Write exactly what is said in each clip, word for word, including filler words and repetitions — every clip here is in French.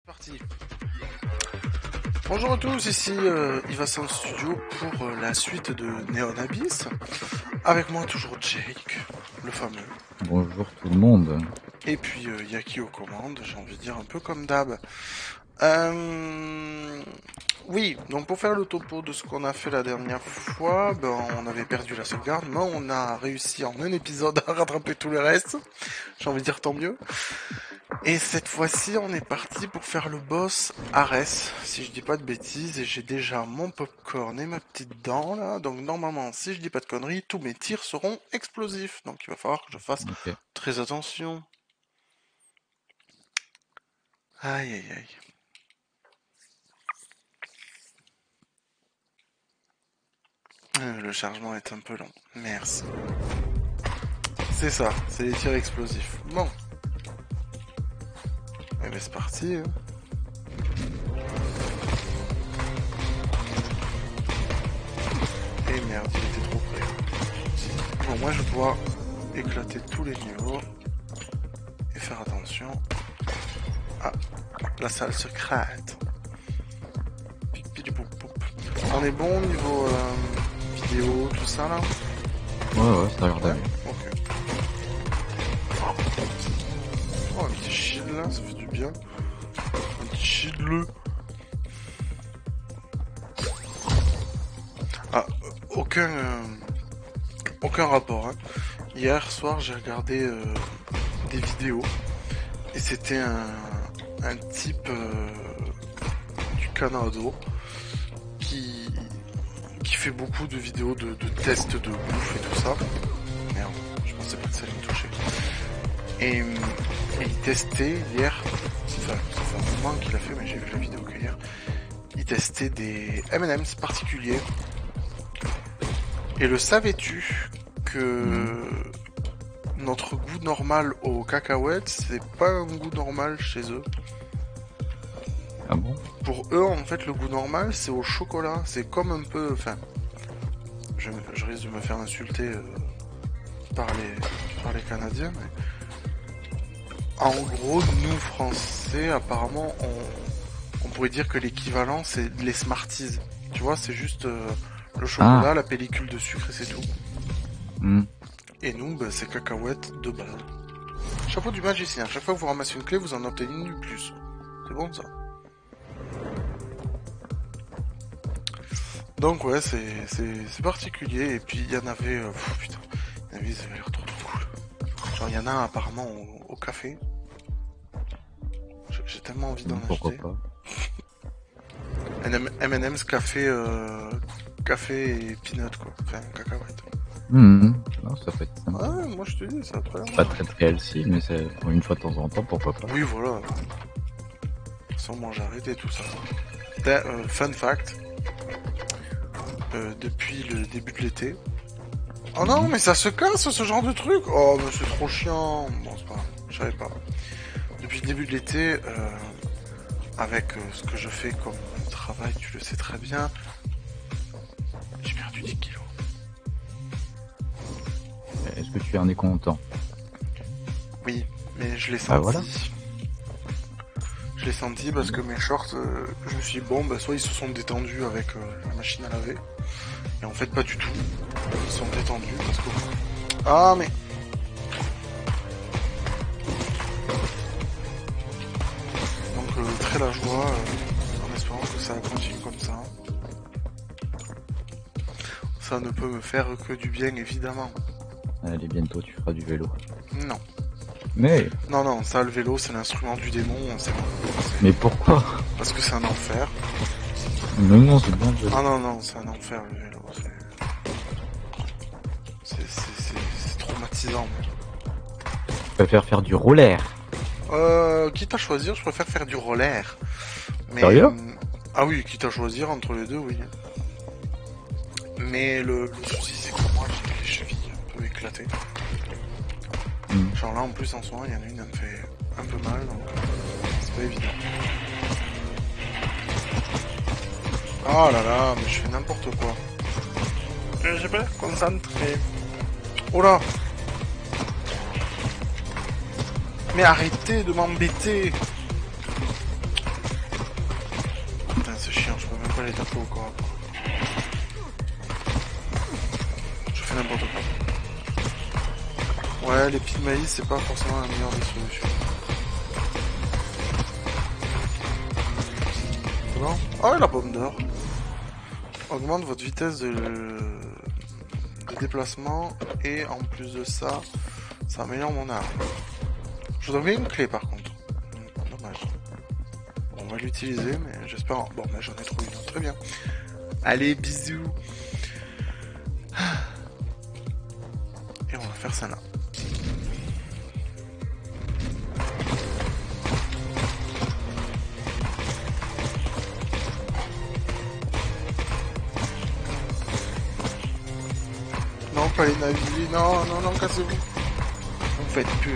Parti. Bonjour à tous, ici euh, Ivasan Studio pour euh, la suite de Neon Abyss. Avec moi toujours Jake, le fameux. Bonjour tout le monde. Et puis euh, Yaki aux commandes, j'ai envie de dire un peu comme d'hab. Euh... Oui, donc pour faire le topo de ce qu'on a fait la dernière fois, ben, on avait perdu la sauvegarde, mais on a réussi en un épisode à rattraper tout le reste. J'ai envie de dire tant mieux. Et cette fois-ci, on est parti pour faire le boss Ares, si je dis pas de bêtises, et j'ai déjà mon popcorn et ma petite dent là, donc normalement, si je dis pas de conneries, tous mes tirs seront explosifs, donc il va falloir que je fasse Ok. très attention. Aïe aïe aïe. Euh, Le chargement est un peu long, merci. C'est ça, c'est les tirs explosifs. Bon. Eh ben c'est parti. Hein. Et merde, il était trop près. Bon, moi je dois éclater tous les niveaux. Et faire attention. Ah, la salle secrète. On est bon niveau euh, vidéo, tout ça là? Ouais, ouais, ça a l'air d'aller. Ok. Oh, un petit shield là, ça fait du bien. Un petit shield le. Ah, euh, aucun, euh, aucun rapport. Hein. Hier soir, j'ai regardé euh, des vidéos et c'était un, un type euh, du Canada qui, qui fait beaucoup de vidéos de, de tests de bouffe et tout ça. Merde, je pensais pas que ça allait me toucher. Et, et il testait hier, enfin, ça fait un moment qu'il a fait, mais j'ai vu la vidéo que hier. Il testait des M and M's particuliers. Et le savais-tu que mmh. notre goût normal aux cacahuètes, c'est pas un goût normal chez eux? Ah bon? Pour eux, en fait, le goût normal, c'est au chocolat. C'est comme un peu... Enfin, je, je risque de me faire insulter euh, par, les, par les Canadiens, mais... En gros, nous, Français, apparemment, on, on pourrait dire que l'équivalent, c'est les Smarties. Tu vois, c'est juste euh, le chocolat, ah. la pellicule de sucre et c'est tout. Mm. Et nous, bah, c'est cacahuètes de base. Chapeau du magicien. Chaque fois que vous ramassez une clé, vous en obtenez une de plus. C'est bon, ça? Donc ouais, c'est, c'est, c'est particulier. Et puis, il y en avait... Euh, pff, putain, il y en avait, ça avait l'air trop trop cool. Genre, il y en a apparemment au, au café. J'ai tellement envie d'en Pourquoi acheter. Pas. M and M's café, euh, café et peanut quoi. Enfin, cacahuète. Mmh. Non, ça peut être sympa. Ouais, moi je te dis, ça a très Pas très très healthy, mais c'est une fois de temps en temps, pourquoi pas. Oui, voilà. Sans manger arrêté tout ça. Euh, fun fact. Euh, depuis le début de l'été. Oh non, mmh. mais ça se casse ce genre de truc. Oh, mais c'est trop chiant. Bon, c'est pas grave. Je savais pas. Depuis le début de l'été, euh, avec euh, ce que je fais comme travail, tu le sais très bien, j'ai perdu dix kilos. Est-ce que tu en es content? Oui, mais je l'ai senti. Ah, voilà. Je l'ai senti parce que mes shorts, euh, je me suis dit, bon, bah, soit ils se sont détendus avec euh, la machine à laver, et en fait pas du tout. Ils sont détendus parce que... Ah, mais... Donc, euh, très la joie, euh, en espérant que ça continue comme ça. Ça ne peut me faire que du bien, évidemment. Allez, bientôt tu feras du vélo. Non. Mais... Non, non, ça, le vélo, c'est l'instrument du démon, c'est bon. Mais pourquoi? Parce que c'est un enfer. Non, non, c'est bien le vélo. Ah non, non, c'est un enfer, le vélo. C'est traumatisant. Je préfère faire du roller. Euh, quitte à choisir, je préfère faire du roller. Mais, Sérieux? euh, Ah oui, quitte à choisir entre les deux, oui. Mais le, le souci, c'est que moi, j'ai les chevilles un peu éclatées. Mm. Genre là, en plus, en ce moment, il y en a une, elle me fait un peu mal, donc c'est pas évident. Oh là là, mais je fais n'importe quoi. J'ai pas l'air concentré. Oh là! Mais arrêtez de m'embêter! chiant, je peux même pas les taper au corps. Je fais n'importe quoi. Ouais, les pieds de maïs, c'est pas forcément la meilleure des solutions. Non. Oh, la pomme d'or. Augmente votre vitesse de... de déplacement et en plus de ça, ça améliore mon arme. Je voudrais bien une clé par contre. Dommage. Bon, on va l'utiliser, mais j'espère... Bon, mais j'en ai trouvé une. Très bien. Allez, bisous. Et on va faire ça là. Non, pas les navires. Non, non, non, cassez-vous. Vous me faites peur.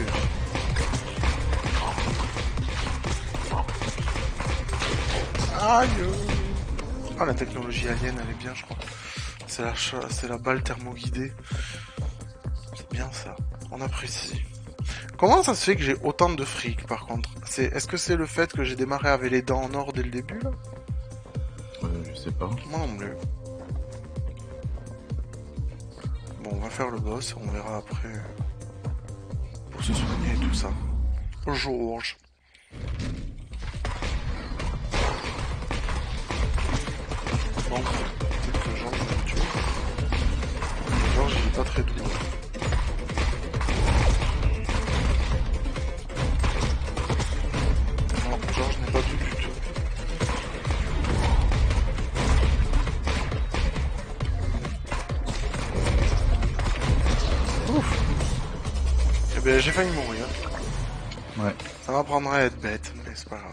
Aïe. Ah, la technologie alien, elle est bien, je crois. C'est la, c'est la balle thermoguidée. C'est bien ça. On apprécie. Comment ça se fait que j'ai autant de fric, par contre? C'est, est-ce que c'est le fait que j'ai démarré avec les dents en or dès le début, là? Euh, je sais pas. Moi non plus. Bon, on va faire le boss, on verra après. Pour se soigner et tout ça. Georges. Bon, peut-être que Georges va me tuer. Georges, il est pas très doux. Non, Georges n'est pas doux du tout. Ouf. Eh ben, j'ai failli mourir. Ouais. Ça m'apprendrait à être bête, mais c'est pas grave.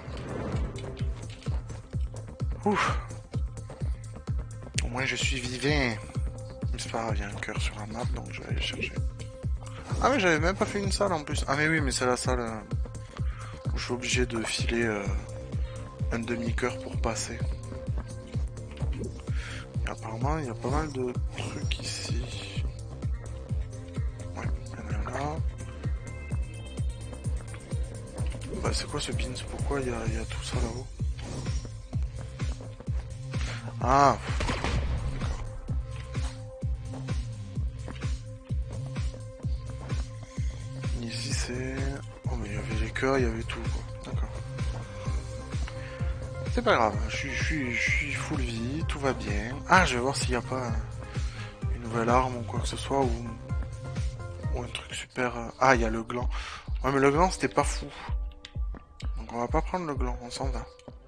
Ouf. Au moins je suis vivant. Mais c'est pas grave, il y a un cœur sur la map, donc je vais aller chercher. Ah mais j'avais même pas fait une salle en plus. Ah mais oui, mais c'est la salle euh, où je suis obligé de filer euh, un demi-cœur pour passer. Et apparemment, il y a pas mal de trucs ici. Ouais, il y en a là. Bah c'est quoi ce beans? Pourquoi il y a, il y a tout ça là-haut? Ah. Ici c'est... Oh mais il y avait les cœurs, il y avait tout quoi. D'accord. C'est pas grave, je suis, je suis, je suis full vie, tout va bien. Ah, je vais voir s'il n'y a pas une nouvelle arme ou quoi que ce soit, ou, ou un truc super... Ah, il y a le gland. Ouais mais le gland c'était pas fou. Donc on va pas prendre le gland, on s'en va.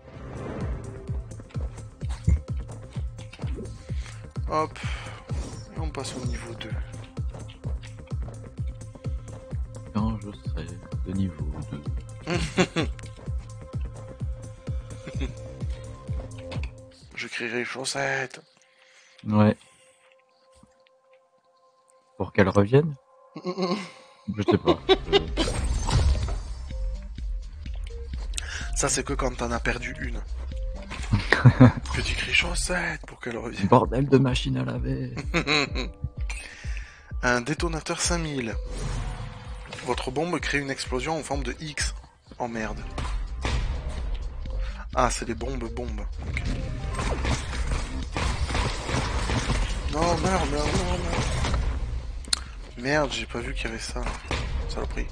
Hop. Et on passe au niveau deux. Quand je serai de niveau deux. Je crierai chaussettes. Ouais. Pour qu'elle revienne? Je sais pas. Je... Ça c'est que quand t'en as perdu une. Que tu cries chaussettes pour qu'elle revienne. Bordel de machine à laver. Un détonateur cinq mille. Votre bombe crée une explosion en forme de X. Oh merde. Ah, c'est les bombes bombes. Okay. Non, merde, merde, merde, merde. Merde, j'ai pas vu qu'il y avait ça. Saloperie.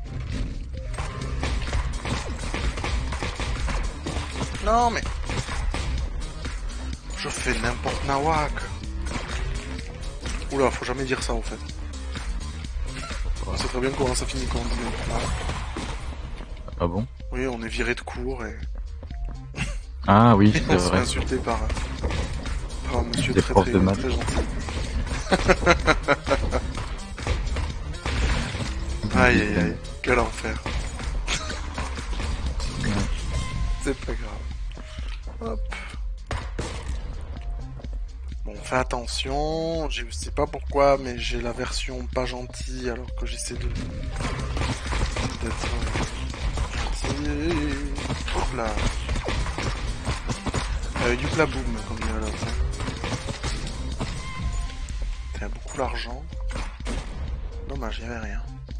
Non, mais... Je fais n'importe nawak. Oula, faut jamais dire ça, en fait. On sait très bien comment ça finit quand on dit nawak. Ah bon? Oui, on est viré de cours et... Ah oui, c'est on se fait vrai. insulter par, par un monsieur Des très profs très, de maths. très gentil. Aïe aïe aïe, quel enfer. Ouais. C'est pas grave. Hop. Bon, fais attention, je sais pas pourquoi, mais j'ai la version pas gentille alors que j'essaie de... d'être... gentil. Hop là. Euh, Youpla boom, comme dirait l'autre. T'as beaucoup l'argent. Dommage, y'avait rien.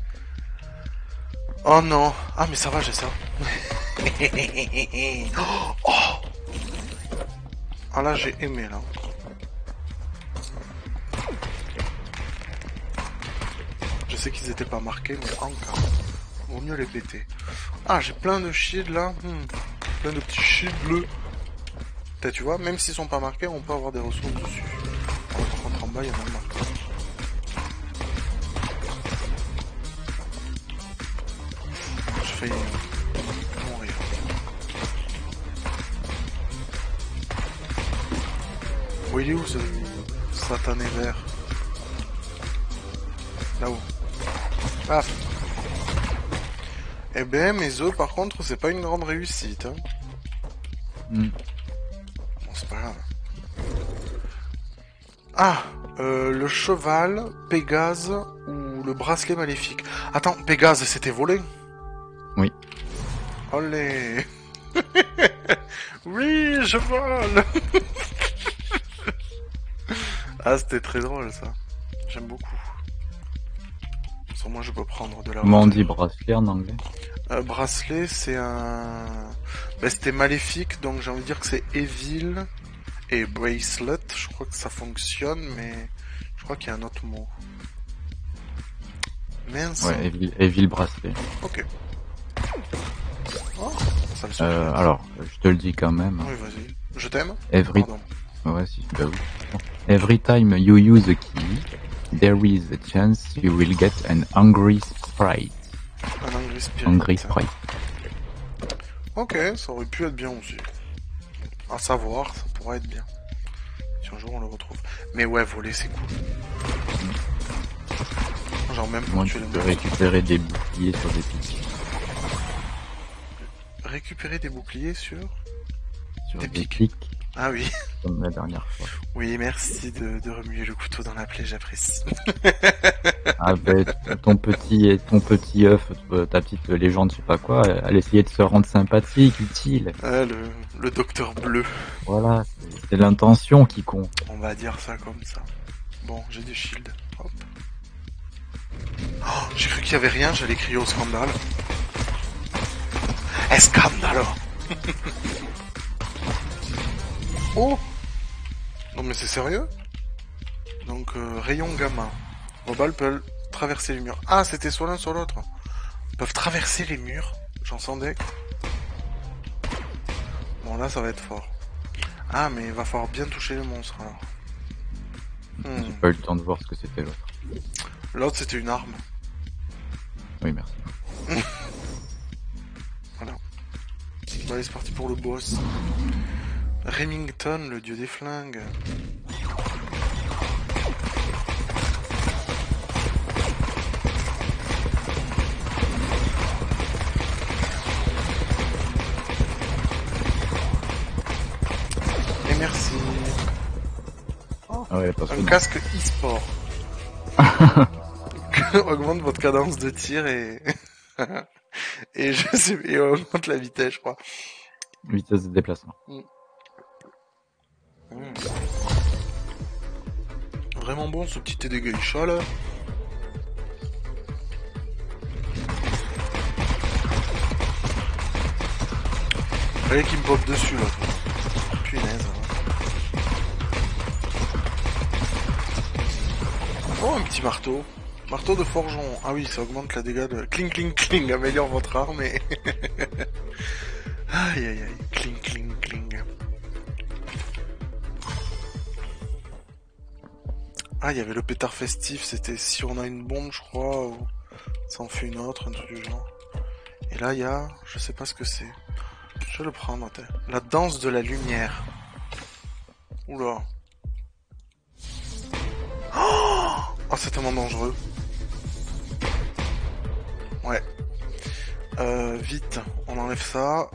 Oh non. Ah mais ça va, j'ai ça. Oh, Ah là j'ai aimé là. Je sais qu'ils étaient pas marqués, mais encore. Vaut mieux les péter. Ah, j'ai plein de shields là. Hmm. Plein de petits shields bleus. Peut-être, tu vois, même s'ils sont pas marqués, on peut avoir des ressources dessus. Alors, par contre, en bas, il y en a marqué. J'ai failli mourir. Oh, il est où ce satané vert? Là-haut. Paf. Eh ben, mes œufs, par contre, c'est pas une grande réussite. Hein. Mm. Bon, c'est pas grave. Ah, euh, le cheval, Pégase ou le bracelet maléfique. Attends, Pégase, c'était volé? Oui. Olé. Oui, je vole. Ah, c'était très drôle, ça. J'aime beaucoup. Sans moi, je peux prendre de la Comment on hauteur. dit bracelet en anglais? Euh, bracelet, c'est un... Ben, c'était maléfique, donc j'ai envie de dire que c'est Evil et Bracelet. Je crois que ça fonctionne, mais je crois qu'il y a un autre mot. Mince. Ouais, Evil, Evil bracelet. Ok. Oh, ça le suffit. Euh, alors, je te le dis quand même. Oui, vas-y. Je t'aime. Every... Pardon. Ouais, si, bah oui. Every time you use a key, there is a chance you will get an angry sprite. Un angry spirit. Angry sprite. Ok, ça aurait pu être bien aussi. À savoir, ça pourrait être bien. Si un jour on le retrouve. Mais ouais, voler c'est cool. Genre même pour Moi, tuer tu les peux monstres. récupérer des boucliers sur des pics. Récupérer des boucliers sur... Sur Des des, pics. pics, Ah oui. comme la dernière fois. Oui, merci de, de remuer le couteau dans la plaie, j'apprécie. Ah ben, ton petit, ton petit œuf, ta petite légende, je sais pas quoi, elle essayait de se rendre sympathique, utile. Ah, le, le docteur bleu. Voilà, c'est- c'est l'intention qui compte. On va dire ça comme ça. Bon, j'ai des shields. Hop. Oh, j'ai cru qu'il y avait rien, j'allais crier au scandale. Escandalo. Oh. Non mais c'est sérieux? Donc, euh, rayon gamma. Vos balles peuvent traverser les murs. Ah, c'était soit l'un soit l'autre. Ils peuvent traverser les murs. J'en sens deck. Bon, là, ça va être fort. Ah, mais il va falloir bien toucher les monstres, alors. Hmm. J'ai pas eu le temps de voir ce que c'était l'autre. L'autre, c'était une arme. Oui, merci. Voilà. Bon, allez, c'est parti pour le boss. Remington, le dieu des flingues. Et merci. Ah ouais, parce que Un non. casque e-sport. Augmente votre cadence de tir et... et je sais... et augmente la vitesse, je crois. Vitesse de déplacement. Mm. Vraiment bon ce petit thé de geisha là. Fallait qu'il me pop dessus là. Punaise. Oh, un petit marteau. Marteau de forgeron. Ah oui, ça augmente la dégâts de... Cling, cling, cling. Améliore votre arme et... aïe, aïe, aïe. Cling, cling, cling. Ah, il y avait le pétard festif. C'était si on a une bombe, je crois, ou... ça en fait une autre, un truc du genre. Et là, il y a... Je sais pas ce que c'est. Je vais le prendre, attends. La danse de la lumière. Oula. Oh, c'est tellement dangereux. Ouais. Euh, vite, on enlève ça.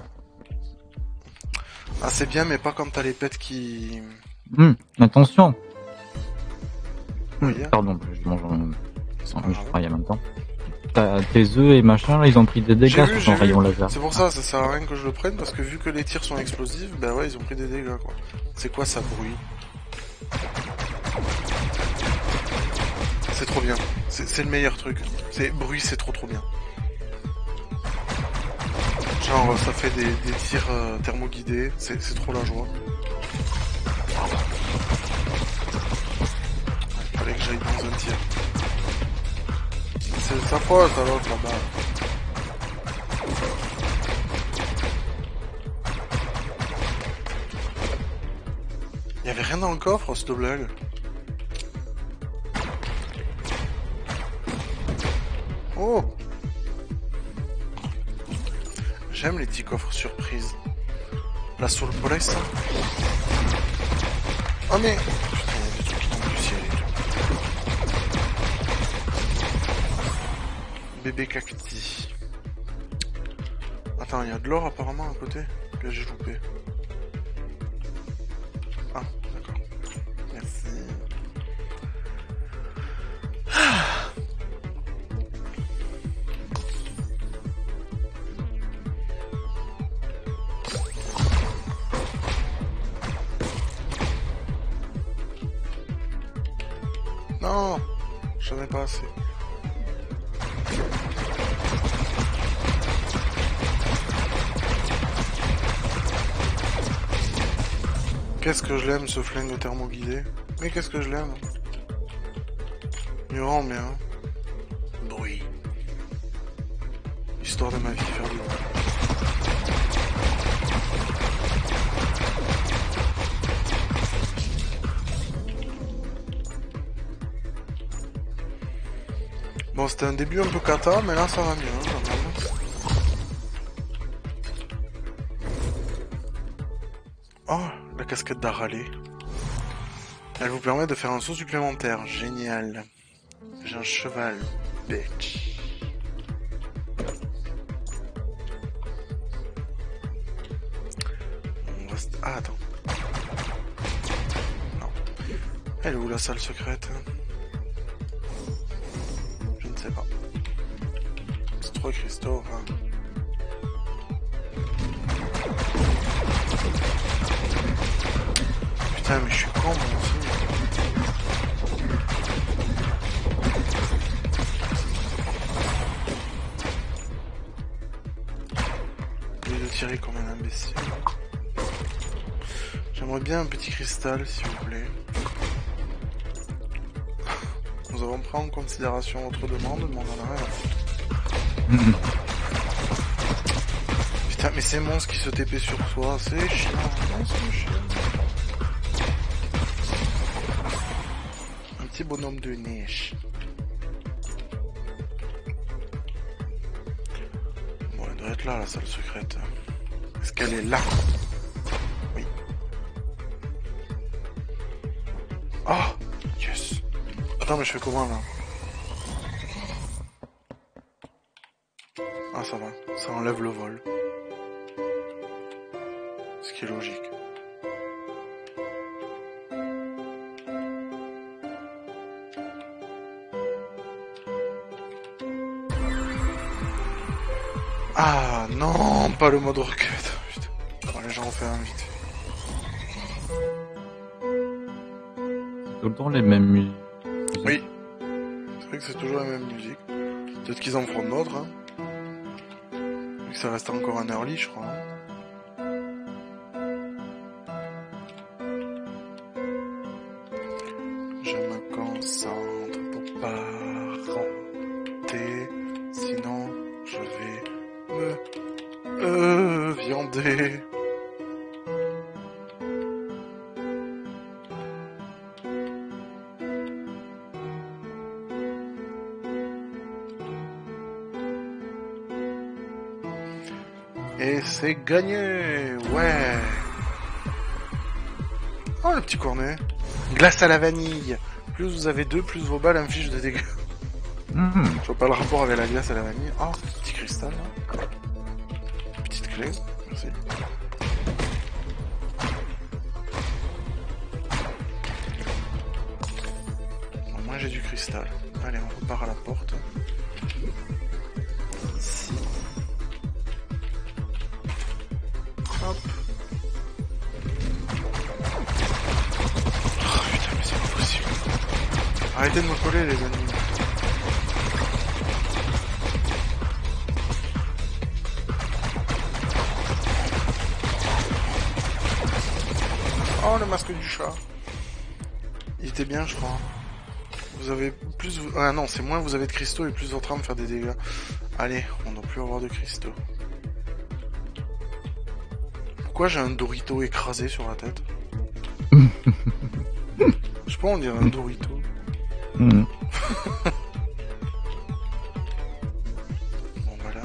Ah, c'est bien, mais pas quand t'as les pets qui... Hum, attention. Oui, Hum, hein. Pardon, je mange en... C'est en- pas je grave. travaille en même temps. T'as tes œufs et machin, là, ils ont pris des J'ai dégâts vu, sur j'ai ton vu. rayon laser. C'est pour ça, ça sert à rien que je le prenne, parce que vu que les tirs sont explosifs, bah ouais, ils ont pris des dégâts, quoi. C'est quoi ça, bruit? C'est trop bien. C'est c'est le meilleur truc. C'est bruit, c'est trop trop bien. Genre, ça fait des, des tirs euh, thermoguidés, c'est c'est trop la joie. Il fallait que j'aille dans un tir. C'est sa faute à l'autre là-bas. Y'avait rien dans le coffre, cette blague. Oh! J'aime les petits coffres surprises. La surprise. Oh mais... Putain, il y a des trucs qui tombent du ciel et tout. Bébé cacti. Attends, il y a de l'or apparemment à côté. Que j'ai loupé. Ah, d'accord. Merci. Non, j'en ai pas assez. Qu'est-ce que je l'aime ce flingue thermoguidé. Mais qu'est-ce que je l'aime. Il me rend bien. Bruit. Histoire de ma vie faire du bruit. Bon, c'était un début un peu cata, mais là ça va mieux, hein, quand même. Oh, la casquette d'Aralé. Elle vous permet de faire un saut supplémentaire. Génial. J'ai un cheval. Bitch. On reste... Ah, attends. Non. Elle est où la salle secrète? Je ne sais pas. C'est trop Christophe. Hein. Putain, mais je suis con, moi aussi. Au lieu de tirer comme un imbécile. J'aimerais bien un petit cristal, s'il vous plaît. Nous avons pris en considération votre demande, mais on en a rien à foutre. Putain, mais ces monstres qui se T P sur soi, c'est chiant, non, c'est chiant. Un petit bonhomme de neige. Bon, elle doit être là, la salle secrète. Est-ce qu'elle est là? Oui. Oh, yes. Attends, mais je fais comment, là? Ah, ça va. Ça enlève le vol. Ce qui est logique. Ah non, pas le mode rocket. Putain. Bon, allez, j'en refais un vite. Tout le temps les mêmes musiques. Oui. C'est vrai que c'est toujours la même musique. Peut-être qu'ils en feront d'autres. Hein. Vu que ça reste encore un early, je crois. Hein. Je me concentre pour pas renter, sinon je vais me euh, viander. Et c'est gagné, ouais. Oh, le petit cornet. Glace à la vanille. Plus vous avez deux, plus vos balles infligent de dégâts. Mmh. Je vois pas le rapport avec la glace à la vanille. Oh, petit cristal. Là. Petite clé. Merci. Bon, moi j'ai du cristal. Allez, on repart à la porte. Ici. Hop. Oh putain, mais c'est pas possible. Arrêtez de me coller, les ennemis. Oh, le masque du chat. Il était bien, je crois. Vous avez plus... Ah non, c'est moins vous avez de cristaux et plus votre arme faire des dégâts. Allez, on doit plus avoir de cristaux. Pourquoi j'ai un Dorito écrasé sur la tête? Je sais pas, on dirait un Dorito. Mm. Bon, voilà.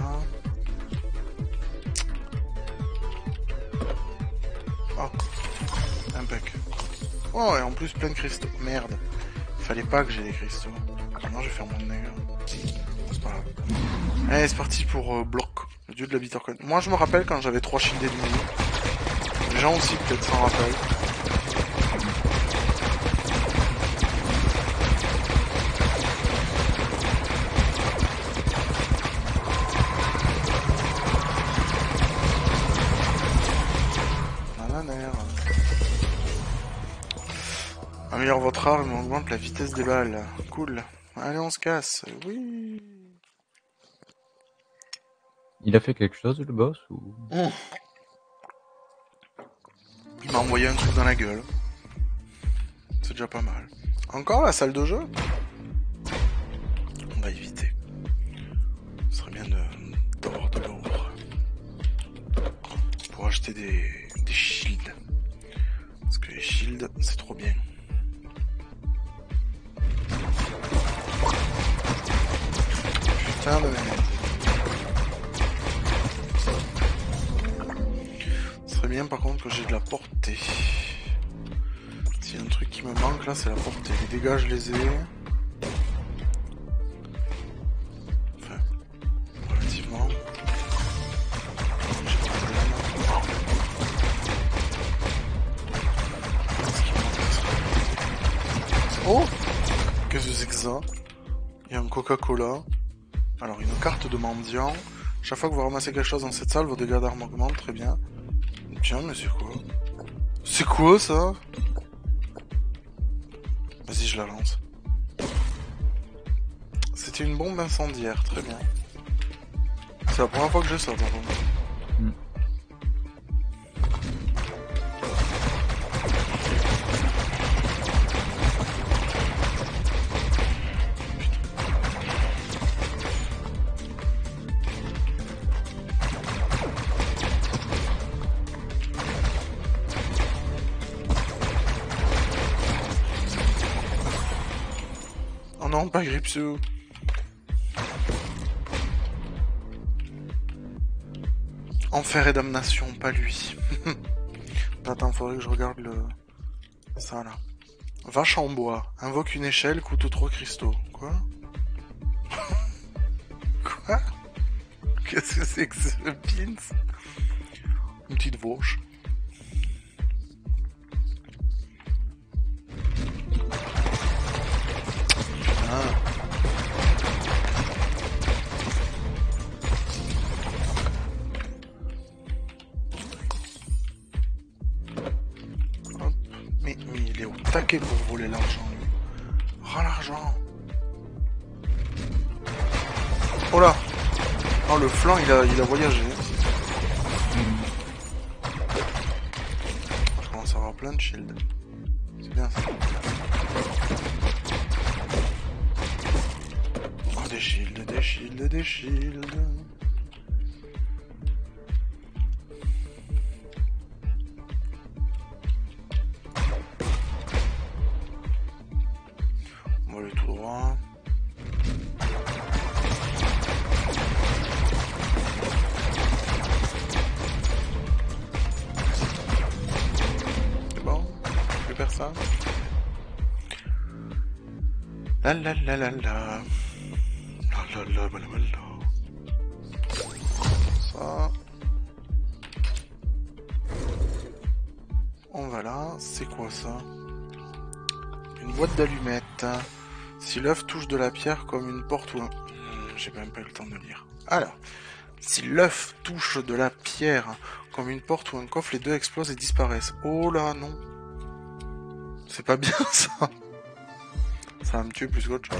Oh, impec. Oh, et en plus plein de cristaux. Merde. Fallait pas que j'ai des cristaux. Maintenant, je vais faire mon dégât. C'est pas grave. Allez, c'est parti pour euh, Bloc, le dieu de la bittercoin. Moi, je me rappelle quand j'avais trois shields ennemis. Les gens aussi, peut-être, s'en rappellent. Améliore votre arme et augmente la vitesse des balles. Cool. Allez, on se casse. Oui. Il a fait quelque chose, le boss, ou... Mmh. Il m'a envoyé un truc dans la gueule. C'est déjà pas mal. Encore la salle de jeu? On va éviter. Ce serait bien de d'avoir de l'or pour acheter des, des shields. Parce que les shields, c'est trop bien. Putain de merde. Ce serait bien par contre que j'ai de la portée. S'il y a un truc qui me manque là, c'est la portée. Les dégâts, je les ai. Enfin, relativement. J'ai pas de problème. Oh! Qu'est-ce que c'est que ça? Il y a un Coca-Cola. Alors, une carte de mendiant. Chaque fois que vous ramassez quelque chose dans cette salle, vos dégâts d'armes augmentent, très bien. Tiens, mais c'est quoi? C'est quoi ça? Vas-y, je la lance. C'était une bombe incendiaire, très bien. C'est la première fois que j'ai ça, par contre. Mm. Oh non, pas Gripsou. Enfer et damnation, pas lui. Attends, faudrait que je regarde le... Ça, là. Vache en bois. Invoque une échelle, coûte trois cristaux. Quoi? Quoi? Qu'est-ce que c'est que ce pins? Une petite vache. Ah. Hop. Mais, mais il est au taquet pour voler l'argent. Rends l'argent. Oh là. Oh, le flanc, il a, il a voyagé. Je commence à avoir plein de shields. C'est bien ça. Oh, des shields, des shields, des shields. On va aller tout droit. C'est bon? Plus personne? La la la la la. La la la la la la. Ça. On va là. C'est quoi ça? Une boîte d'allumettes. Si l'œuf touche de la pierre comme une porte ou un... J'ai même pas eu le temps de lire. Alors. Si l'œuf touche de la pierre comme une porte ou un coffre, les deux explosent et disparaissent. Oh là, non. C'est pas bien ça. Ça va me tuer plus qu'autre chose.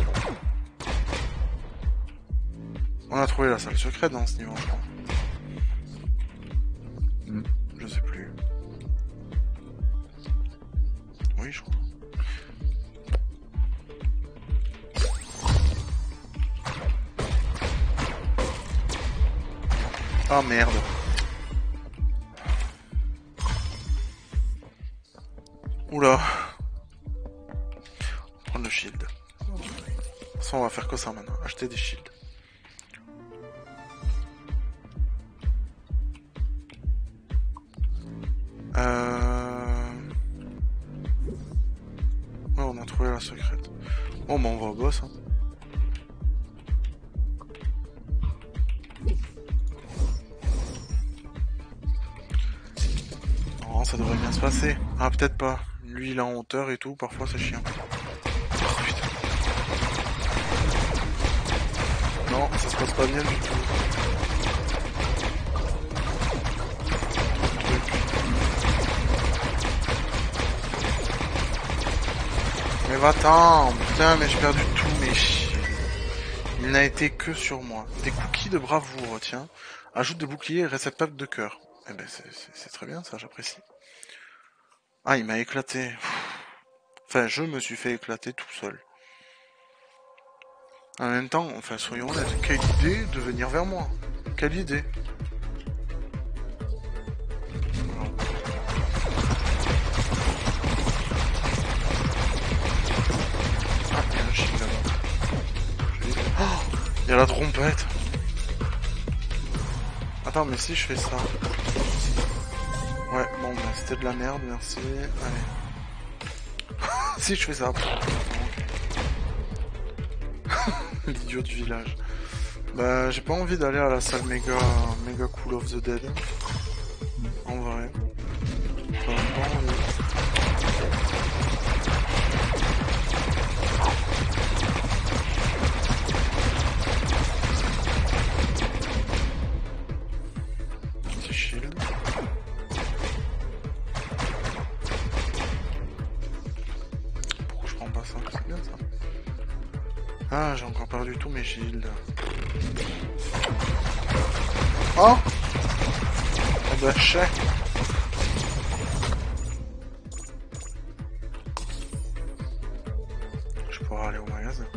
On a trouvé la salle secrète dans ce niveau, je crois. Mm. Je sais plus. oui, je crois. Ah merde. Oula. Prendre le shield. Ça, on va faire que ça maintenant. Acheter des shields. Euh... Ouais, on a trouvé la secrète. Bon, bah on va au boss. Hein. Non, ça devrait bien se passer. Ah, peut-être pas. Lui, il est en hauteur et tout. Parfois, c'est chiant. Oh, putain. Non, ça se passe pas bien du tout. Mais va-t'en, putain, mais j'ai perdu tout, mais il n'a été que sur moi. Des cookies de bravoure, tiens. Ajoute de bouclier et réceptacle de cœur. Eh ben, c'est très bien, ça, j'apprécie. Ah, il m'a éclaté. Enfin, je me suis fait éclater tout seul. En même temps, enfin, soyons honnêtes, quelle idée de venir vers moi. Quelle idée. Il y a la trompette. Attends, mais si je fais ça... Ouais, bon, bah, c'était de la merde, merci. Allez. Si je fais ça... L'idiot du village. Bah, j'ai pas envie d'aller à la salle méga... méga cool of the dead. En vrai. J'en ai pas envie. Ah, j'ai encore perdu tous mes shields. Oh! Oh bah, chais! Je pourrais aller au magasin.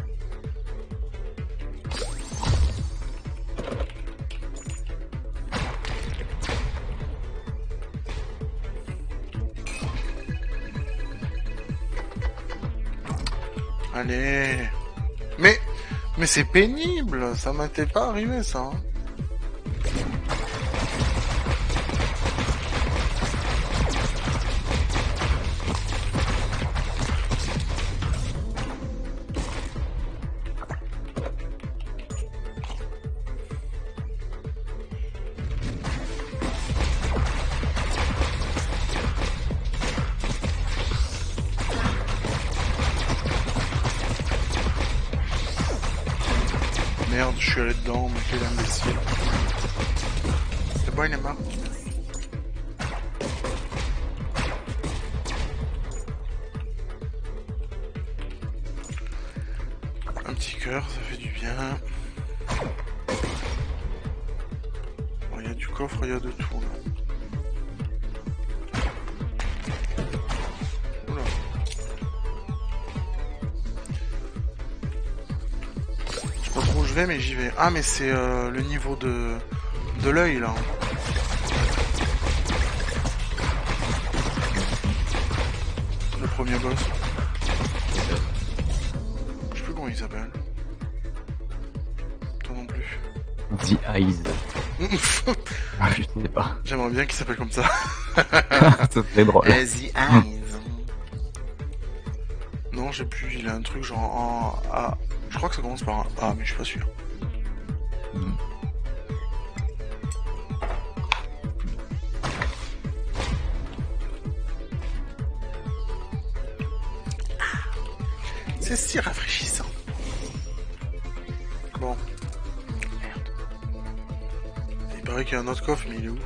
Allez! Mais, mais c'est pénible, ça m'était pas arrivé ça. Hein. Merde, je suis allé dedans, mais quel imbécile. C'est bon, il est mort. Un petit cœur, ça fait du bien. Bon, il y a du coffre, il y a de tout là. Oula. Je sais pas trop où je vais, mais j'y vais. Ah, mais c'est euh, le niveau de, de l'œil là. Le premier boss. Je sais plus comment il s'appelle. Toi non plus. The Eyes. Ah, je sais pas. J'aimerais bien qu'il s'appelle comme ça. Ça serait drôle. The Eyes. Non, j'ai plus. Il a un truc genre en A. Je crois que ça commence par un A, mais je suis pas sûr. Mm. C'est si rafraîchissant. Bon. Merde. Il paraît qu'il y a un autre coffre, mais il est où?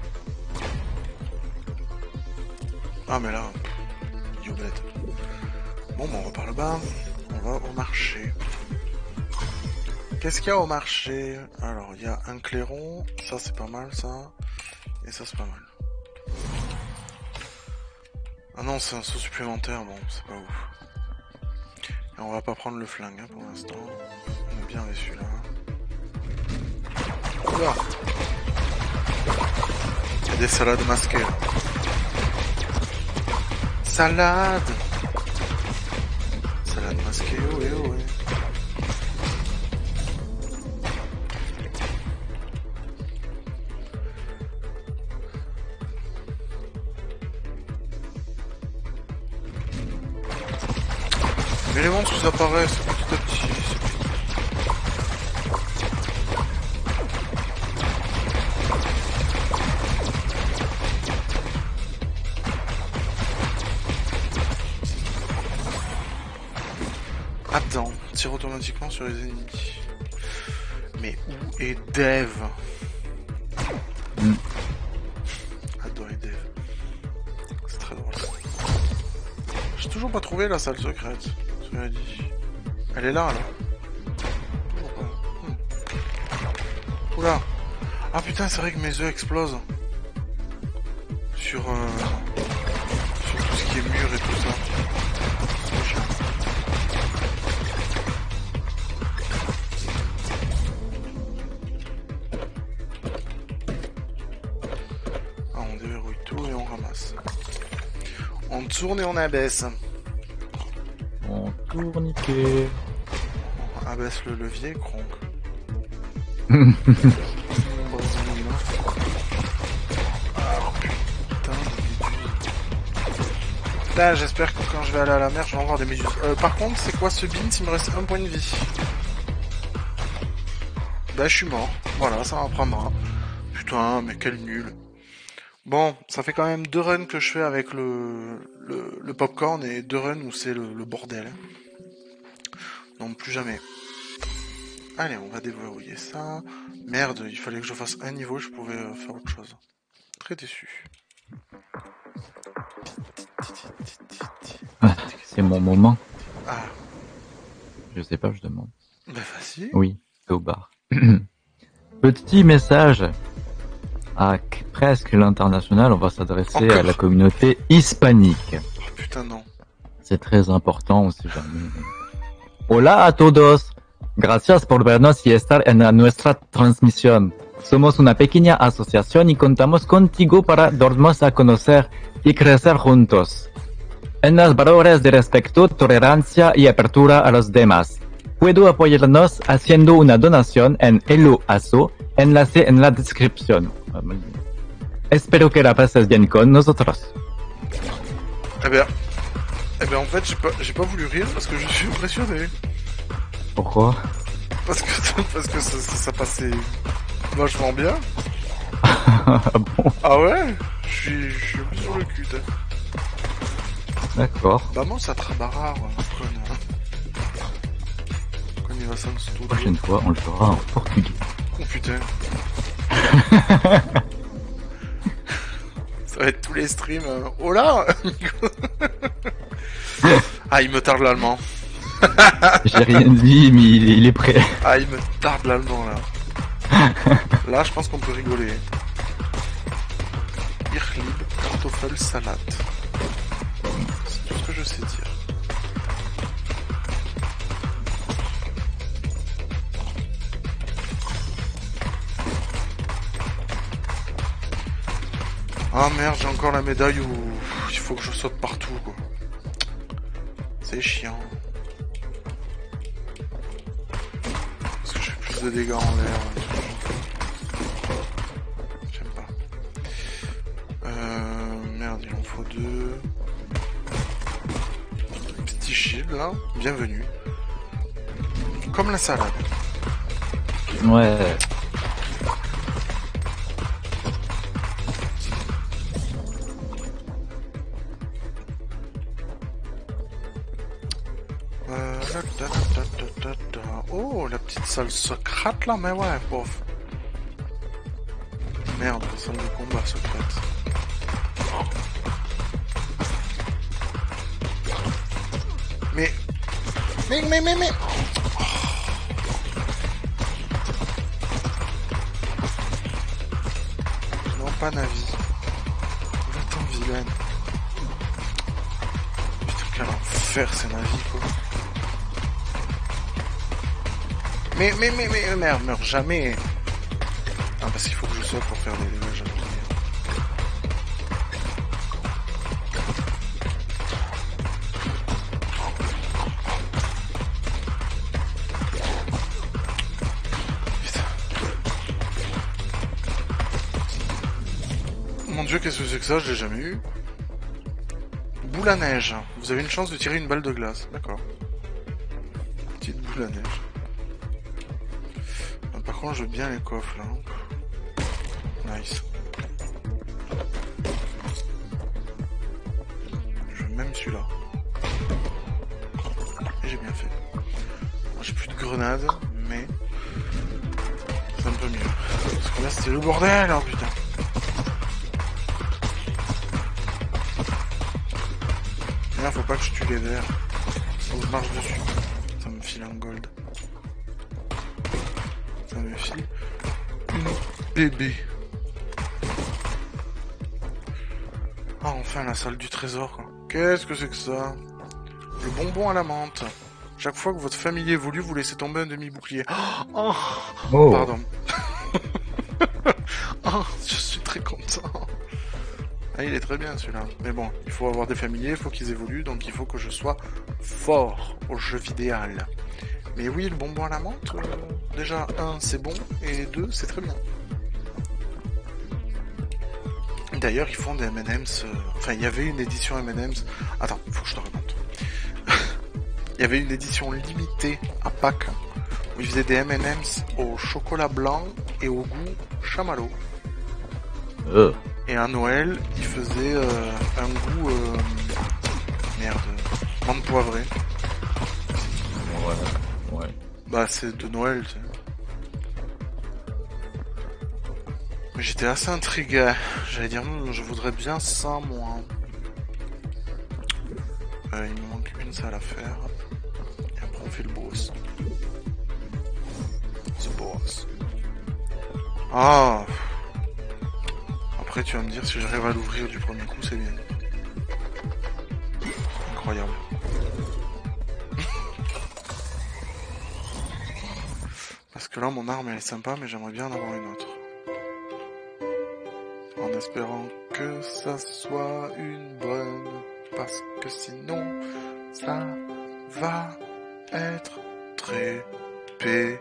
Ah, mais là, idiot bête. Bon, bah, on va par le bas. On va au marché. Qu'est-ce qu'il y a au marché? Alors, il y a un clairon. Ça, c'est pas mal, ça. Et ça, c'est pas mal. Un non, c'est un saut supplémentaire, bon, c'est pas ouf. Et on va pas prendre le flingue hein, pour l'instant. On a bien avec celui-là. Oula! Il y a des salades masquées là. Salade! Salade masquée, oh ouais, oh ouais. Mais les monstres ils apparaissent petit à petit. Attends, tire automatiquement sur les ennemis. Mais où est Dev? mm. Adoré Dev. C'est très drôle ça. J'ai toujours pas trouvé la salle secrète. Cela dit. Elle est là, là. Toujours pas. Hmm. Oula. Ah putain, c'est vrai que mes œufs explosent. Sur, euh, sur tout ce qui est mur et tout ça. C'est chiant. Ah, on déverrouille tout et on ramasse. On tourne et on abaisse. On tourniquet. On abaisse le levier, Kronk. Putain, j'espère que quand je vais aller à la mer, je vais avoir des méduses. Euh, par contre, c'est quoi ce bint? Il me reste un point de vie. Bah, je suis mort. Voilà, ça m'apprendra. Putain, mais quel nul. Bon, ça fait quand même deux runs que je fais avec le, le, le popcorn et deux runs où c'est le, le bordel. Non, plus jamais. Allez, on va déverrouiller ça. Merde, il fallait que je fasse un niveau, je pouvais faire autre chose. Très déçu. Ah, c'est mon moment. Ah. Je sais pas, je demande. Bah vas-y. Oui, c'est au bar. Petit message à presque l'international, on va s'adresser à la communauté hispanique. Oh putain non. C'est très important, on sait jamais. Hola a todos. Gracias por vernos y estar en nuestra transmisión. Somos una pequeña asociación y contamos contigo para darnos a conocer y crecer juntos. En los valores de respeto, tolerancia y apertura a los demás. Puedo apoyarnos haciendo una donación en Hello Asso, enlace en la descripción. Espero que la pases bien con nosotros. Eh bien, eh bien en fait, j'ai pas, j'ai pas voulu rire parce que je suis impressionné. Pourquoi? Parce que, parce que ça, ça, ça passait vachement bien. Ah bon? Ah ouais? Je suis, je suis un peu sur le cul. D'accord. Vamos a trabajar con, con Ivasan Studio. La prochaine fois, on le fera en portugais. Oh putain. Ça va être tous les streams. Euh... Oh là. Ah, il me tarde l'allemand. J'ai rien dit, mais il est, il est prêt. Ah, il me tarde l'allemand là. Là, je pense qu'on peut rigoler. Ich liebe Kartoffelsalat. C'est tout ce que je sais dire. Ah merde, j'ai encore la médaille où il faut que je saute partout quoi. C'est chiant. Parce que je fais plus de dégâts en l'air. J'aime pas. Euh, merde, il en faut deux. Petit shield là, bienvenue. Comme la salade. Ouais. Oh, la petite salle secrète là, mais ouais, bof. Merde, la salle de combat secrète. Mais... Mais, mais, mais, mais... Oh. Non, pas Navi. Va-t'en, vilaine. faire, c'est ma vie, quoi. Mais, mais, mais, mais, merde, meurs jamais. Ah, parce qu'il faut que je saute pour faire des dégâts, j'avais oublié. Mon dieu, qu'est-ce que c'est que ça? Je l'ai jamais eu. Boule à neige. Vous avez une chance de tirer une balle de glace. D'accord. Petite boule à neige. Par contre, je veux bien les coffres, là. Nice. Je veux même celui-là. Et j'ai bien fait. Moi, j'ai plus de grenades, mais... c'est un peu mieux. Parce que là, c'était le bordel, oh putain. Là, faut pas que je tue les verts. Faut que je marche dessus. Ça me file un gold. Ça me file une bébé. Ah, enfin la salle du trésor, quoi. Qu'est-ce que c'est que ça? Le bonbon à la menthe. Chaque fois que votre famille évolue, vous laissez tomber un demi-bouclier. Oh, Oh. Pardon. Oh, je suis très content. Ah, il est très bien celui-là. Mais bon, il faut avoir des familiers, il faut qu'ils évoluent, donc il faut que je sois fort au jeu vidéo. Mais oui, le bonbon à la menthe, euh, déjà, un, c'est bon, et deux, c'est très bien. D'ailleurs, ils font des M and M's... Euh... Enfin, il y avait une édition M and M's... Attends, faut que je te raconte. Il y avait une édition limitée à Pâques, où ils faisaient des M and M's au chocolat blanc et au goût chamallow. Euh. Et à Noël, ils faisaient euh, un goût... Euh... Merde... menthe poivrée. Ouais. Ouais. Bah, c'est de Noël, tu sais. Mais j'étais assez intrigué. J'allais dire, hm, je voudrais bien ça, moi. Euh, il me manque une salle à faire. Et après, on fait le boss. Ce boss. Ah. Après, tu vas me dire, si j'arrive à l'ouvrir du premier coup, c'est bien. Incroyable. Parce que là, mon arme, elle est sympa, mais j'aimerais bien en avoir une autre. En espérant que ça soit une bonne, parce que sinon, ça va être très pénible.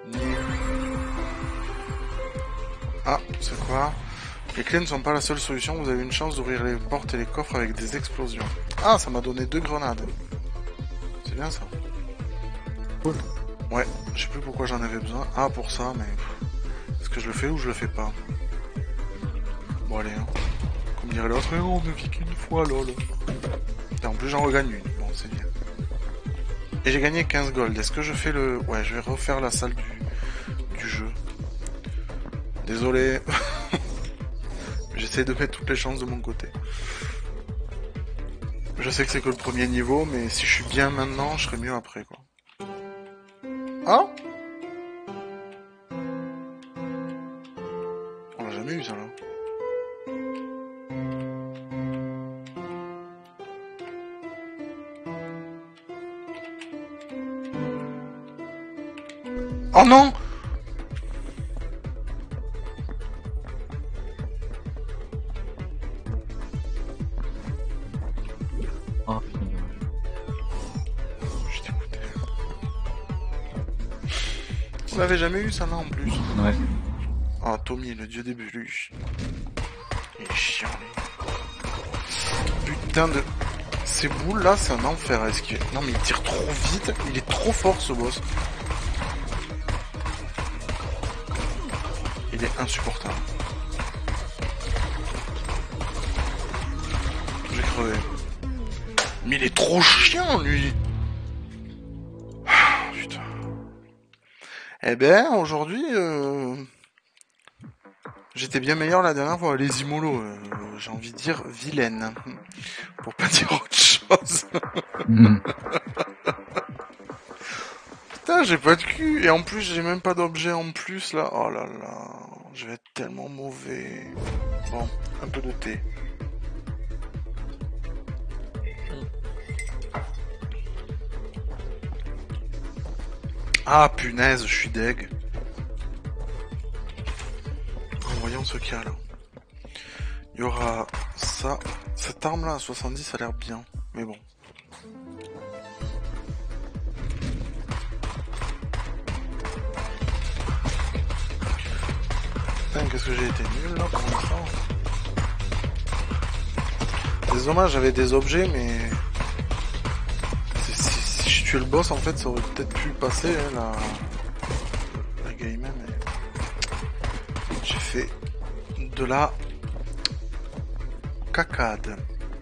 Ah, c'est quoi? Les clés ne sont pas la seule solution, vous avez une chance d'ouvrir les portes et les coffres avec des explosions. Ah, ça m'a donné deux grenades. C'est bien ça. Cool. Ouais, je sais plus pourquoi j'en avais besoin. Ah, pour ça, mais... Est-ce que je le fais ou je le fais pas? Bon, allez, hein. Comme dirait l'autre, mais on ne vit qu'une fois, lol. Et en plus, j'en regagne une. Bon, c'est bien. Et j'ai gagné quinze gold. Est-ce que je fais le... Ouais, je vais refaire la salle du, du jeu. Désolé. J'essaie de mettre toutes les chances de mon côté. Je sais que c'est que le premier niveau, mais si je suis bien maintenant, je serai mieux après, quoi. Ah? On l'a jamais eu, ça, là. Oh non! Oh putain. Je suis dégoûté. On l'avait jamais eu, ça, là, en plus. Ouais. Ah, Tommy, le dieu des beluches. Il est chiant, lui. Putain de... Ces boules, là, c'est un enfer à esquiver. Non, mais il tire trop vite. Il est trop fort, ce boss. Il est insupportable. J'ai crevé. Mais il est trop chiant, lui. Ah, putain. Eh ben, aujourd'hui, euh... j'étais bien meilleur la dernière fois. Les Imolos, euh, j'ai envie de dire vilaine. Pour pas dire autre chose. Mm. Putain, j'ai pas de cul. Et en plus, j'ai même pas d'objet en plus, là. Oh là là. Je vais être tellement mauvais. Bon, un peu de thé. Ah punaise, je suis deg. Voyons ce qu'il y a là. Il y aura ça. Cette arme là à soixante-dix a l'air bien. Mais bon. Putain, qu'est-ce que j'ai été nul là pour l'instant. C'est dommage, j'avais des objets mais... Si, si, si je tue le boss en fait ça aurait peut-être pu passer hein, la... la game mais... J'ai fait de la cacade.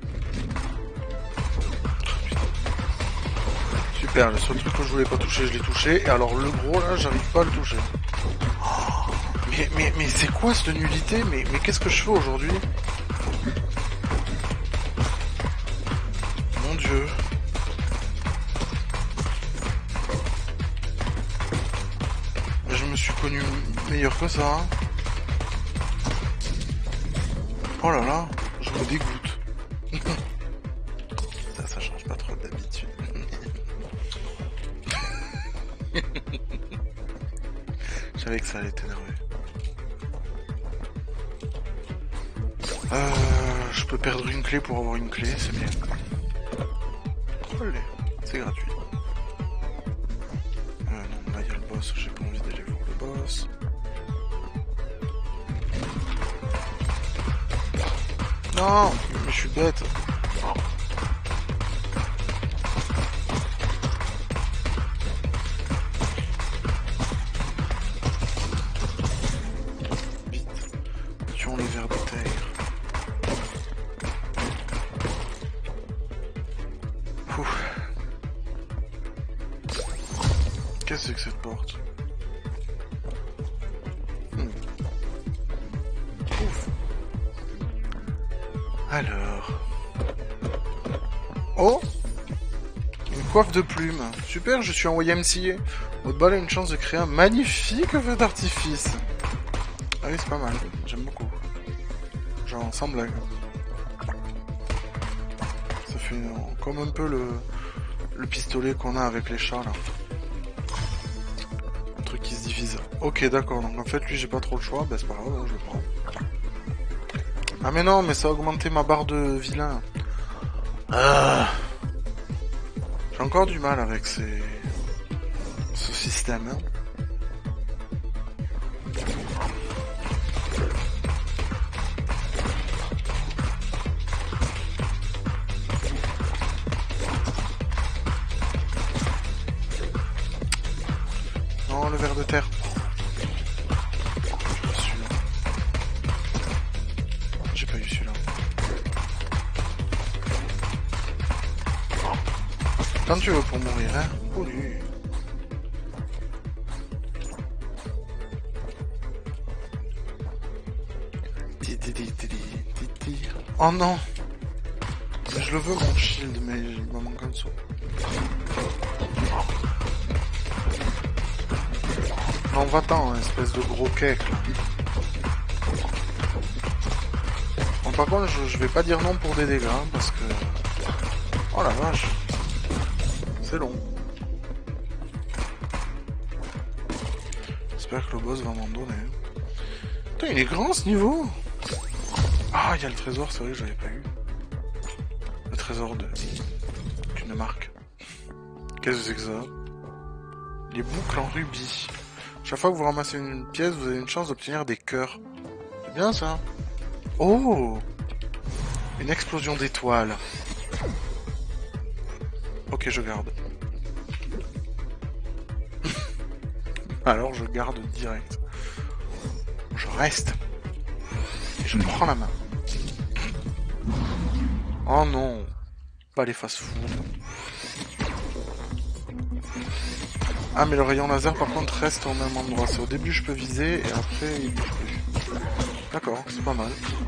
Super, le seul truc que je voulais pas toucher, je l'ai touché. Et alors le gros là, j'arrive pas à le toucher. Oh, mais mais, mais c'est quoi cette nullité? Mais, mais qu'est-ce que je fais aujourd'hui? Mon Dieu. Je me suis connu meilleur que ça. Hein. Oh là là, je me dégoûte. ça, ça change pas trop d'habitude. Je savais que ça allait t'énerver. Euh, je peux perdre une clé pour avoir une clé, c'est bien. Allez, c'est gratuit. Euh, non, là il y a le boss, j'ai pas envie d'aller voir le boss. Non, mais je suis bête. Vite, tuons les vers de terre. Ouf. Qu'est-ce que c'est que cette porte? hmm. Ouf. Alors... Oh, une coiffe de plumes. Super, je suis en Y M C A. Votre balle a une chance de créer un magnifique feu d'artifice. Ah oui, c'est pas mal. J'aime beaucoup. Genre, sans blague. Ça fait euh, comme un peu le, le pistolet qu'on a avec les chats, là. Un truc qui se divise. Ok, d'accord. Donc en fait, lui, j'ai pas trop le choix. Bah, c'est pas grave, hein, je le prends. Ah mais non, mais ça a augmenté ma barre de vilain. Ah. J'ai encore du mal avec ces... ce système. Hein. Non, le ver de terre. J'ai pas eu celui-là. Quand tu veux pour mourir, hein. Oh lui. Oh non. Mais je le veux mon shield, mais il me manque un dessous. Non, va-t'en, espèce de gros cake là. Bon, par contre, je, je vais pas dire non pour des dégâts, hein, parce que... Oh la vache. C'est long. J'espère que le boss va m'en donner. Putain, il est grand ce niveau. Ah, il y a le trésor, c'est vrai que j'avais pas eu. Le trésor de... d'une marque. Qu'est-ce que c'est que ça? Les boucles en rubis. Chaque fois que vous ramassez une pièce, vous avez une chance d'obtenir des cœurs. C'est bien ça. Oh, une explosion d'étoiles. Ok, je garde. Alors je garde direct. Je reste. Et je prends la main. Oh non. Pas les fast-food. Ah mais le rayon laser par contre reste au même endroit. C'est au début je peux viser et après il bouge plus. D'accord, c'est pas mal.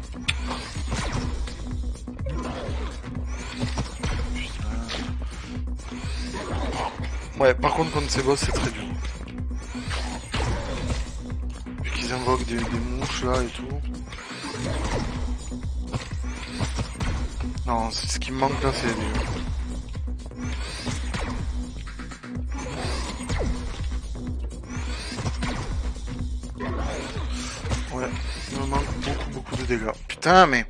Ouais, par contre contre ces boss c'est très dur. Vu qu'ils invoquent des, des mouches là et tout. Non, ce qui me manque là c'est des... vraiment beaucoup, beaucoup de dégâts. Putain, mais...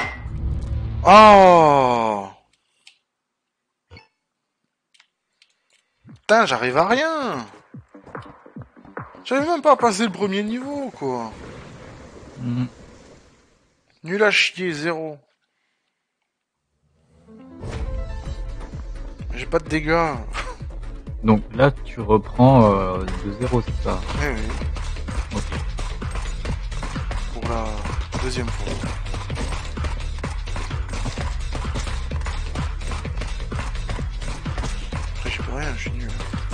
Oh! Putain, j'arrive à rien! J'arrive même pas à passer le premier niveau, quoi. Mmh. Nul à chier, zéro. J'ai pas de dégâts. Donc là, tu reprends euh, de zéro, c'est ça? Oui, oui. Ok. Pour la deuxième fois. Après, je peux rien, je suis nul.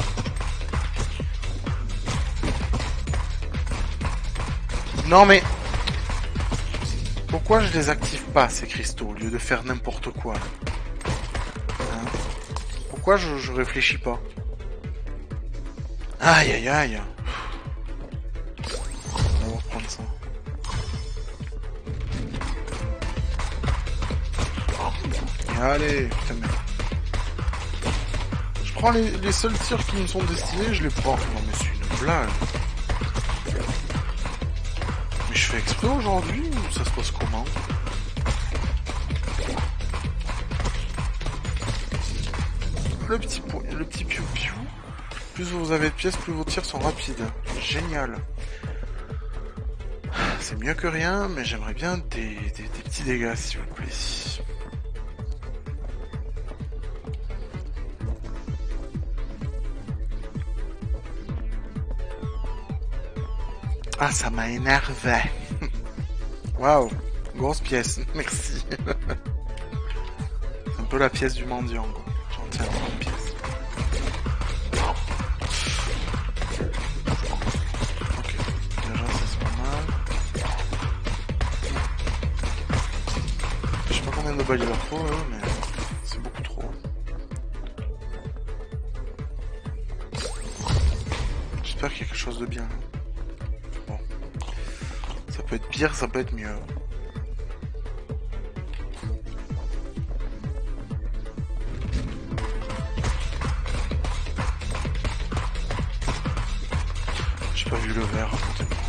Non, mais... Pourquoi je les active pas, ces cristaux, au lieu de faire n'importe quoi? Hein? Pourquoi je, je réfléchis pas? Aïe, aïe, aïe. On va reprendre ça. Allez, putain, mais... Je prends les, les seuls tirs qui me sont destinés, je les prends. Non, mais c'est une blague. Mais je fais exprès aujourd'hui ou ça se passe comment? Le petit point, le petit piou-piou. Plus vous avez de pièces, plus vos tirs sont rapides. Génial. C'est mieux que rien, mais j'aimerais bien des, des, des petits dégâts, s'il vous plaît. Ah, ça m'a énervé. Waouh, grosse pièce, merci. C'est un peu la pièce du mendiant, quoi. J'en tiens une pièce. Ok, déjà ça c'est pas mal. Je sais pas combien de balles il leur faut, eux, mais c'est beaucoup trop. J'espère qu'il y a quelque chose de bien. Ça peut être pire, ça peut être mieux. J'ai pas vu le verre à côté de moi.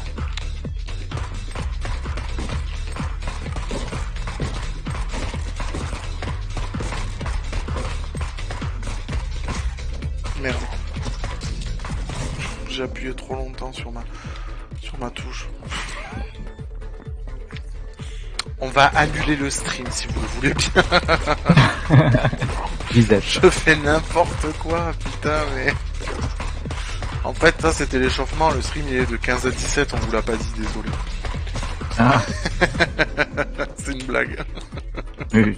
Merde. J'ai appuyé trop longtemps sur ma sur ma touche. On va annuler le stream si vous le voulez bien. Je fais n'importe quoi, putain, mais... En fait, ça c'était l'échauffement, le stream il est de quinze à dix-sept, on vous l'a pas dit, désolé. Ah. C'est une blague. Oui.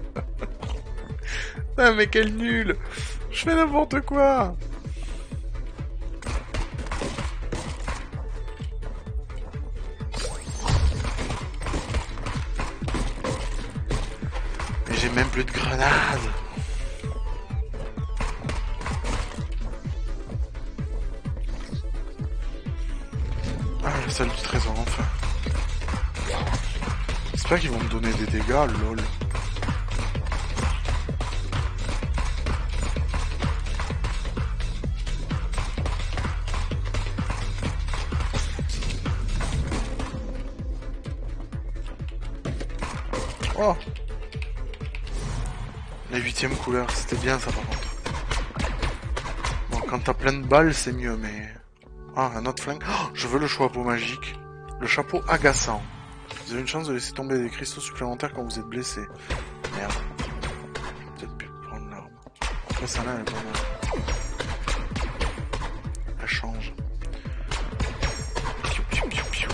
Ah mais quel nul. Je fais n'importe quoi. J'ai même plus de grenades. Ah, la salle du trésor, enfin. J'espère qu'ils vont me donner des dégâts, lol. Oh! La huitième couleur, c'était bien ça par contre. Bon, quand t'as plein de balles, c'est mieux, mais... Ah, un autre flingue. Oh, je veux le chapeau magique. Le chapeau agaçant. Vous avez une chance de laisser tomber des cristaux supplémentaires quand vous êtes blessé. Merde. Peut-être plus prendre l'arme. Après, ça là, elle est pas mal. Elle change. Piou, piou, piou, piou.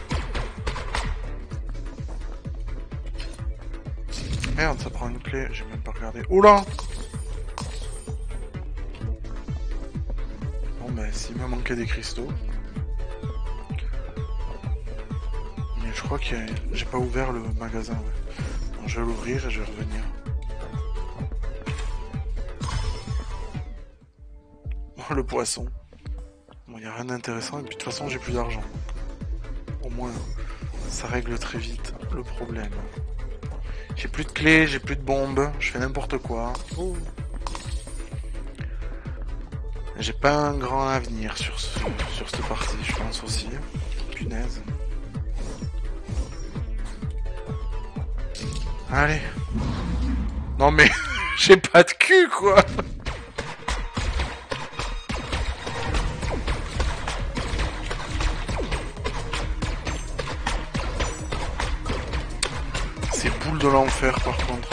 Merde, ça prend une clé. J'ai même pas regardé. Oula! Bon, ben, s'il m'a manqué des cristaux. Mais je crois que j'ai pas ouvert le magasin. Ouais. Bon, je vais l'ouvrir et je vais revenir. Oh, le poisson. Bon, y a rien d'intéressant et puis de toute façon, j'ai plus d'argent. Au moins, ça règle très vite le problème. J'ai plus de clés, j'ai plus de bombes, je fais n'importe quoi. Oh. J'ai pas un grand avenir sur, ce, sur cette partie, je pense aussi. Punaise. Allez. Non mais, j'ai pas de cul, quoi. C'est boule de l'enfer, par contre.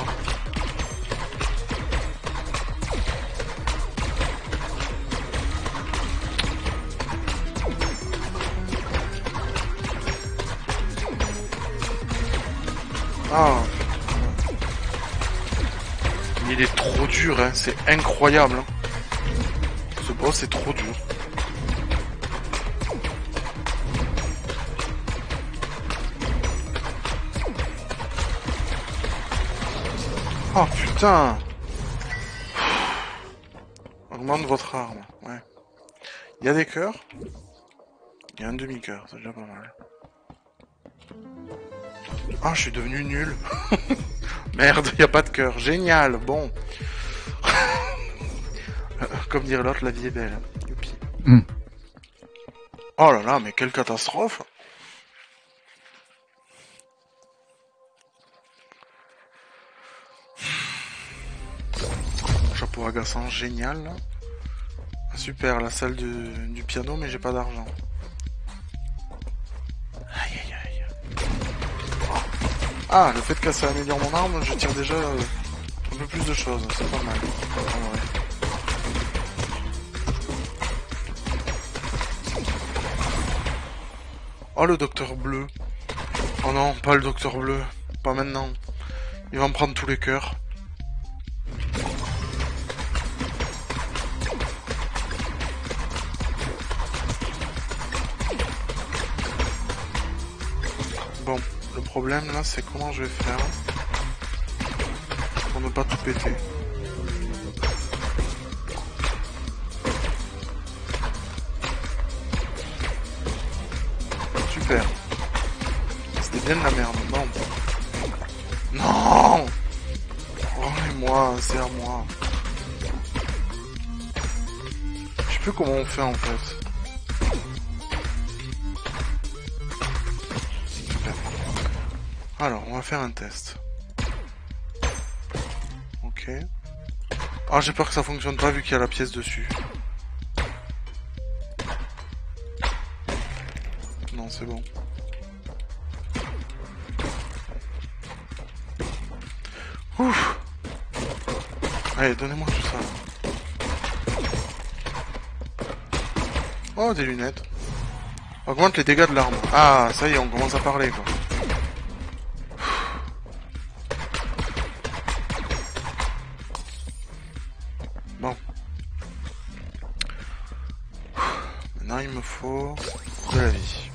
Ah. Il est trop dur, hein. C'est incroyable. Hein. Ce boss est trop dur. Oh putain. Augmente votre arme, ouais. Il y a des cœurs. Il y a un demi-cœur, c'est déjà pas mal. Ah, je suis devenu nul. Merde, il n'y a pas de cœur. Génial, bon. Comme dirait l'autre, la vie est belle. Youpi. Mm. Oh là là, mais quelle catastrophe. Chapeau agaçant, génial. Là. Super, la salle de, du piano, mais j'ai pas d'argent. Aïe aïe aïe. Oh. Ah, le fait que ça améliore mon arme, je tire déjà euh, un peu plus de choses, c'est pas mal. Ah, ouais. Oh, le docteur bleu. Oh non, pas le docteur bleu. Pas maintenant. Il va me prendre tous les cœurs. Bon, le problème là, c'est comment je vais faire pour ne pas tout péter. Super. C'était bien de la merde, non. Non. Rendez-moi, c'est à moi. Je sais plus comment on fait en fait. Alors, on va faire un test. Ok. Ah, j'ai peur que ça fonctionne pas vu qu'il y a la pièce dessus. Non, c'est bon. Ouf. Allez, donnez-moi tout ça. Oh, des lunettes. Augmente les dégâts de l'arme. Ah, ça y est, on commence à parler, quoi. Bon. Maintenant, il me faut de la vie.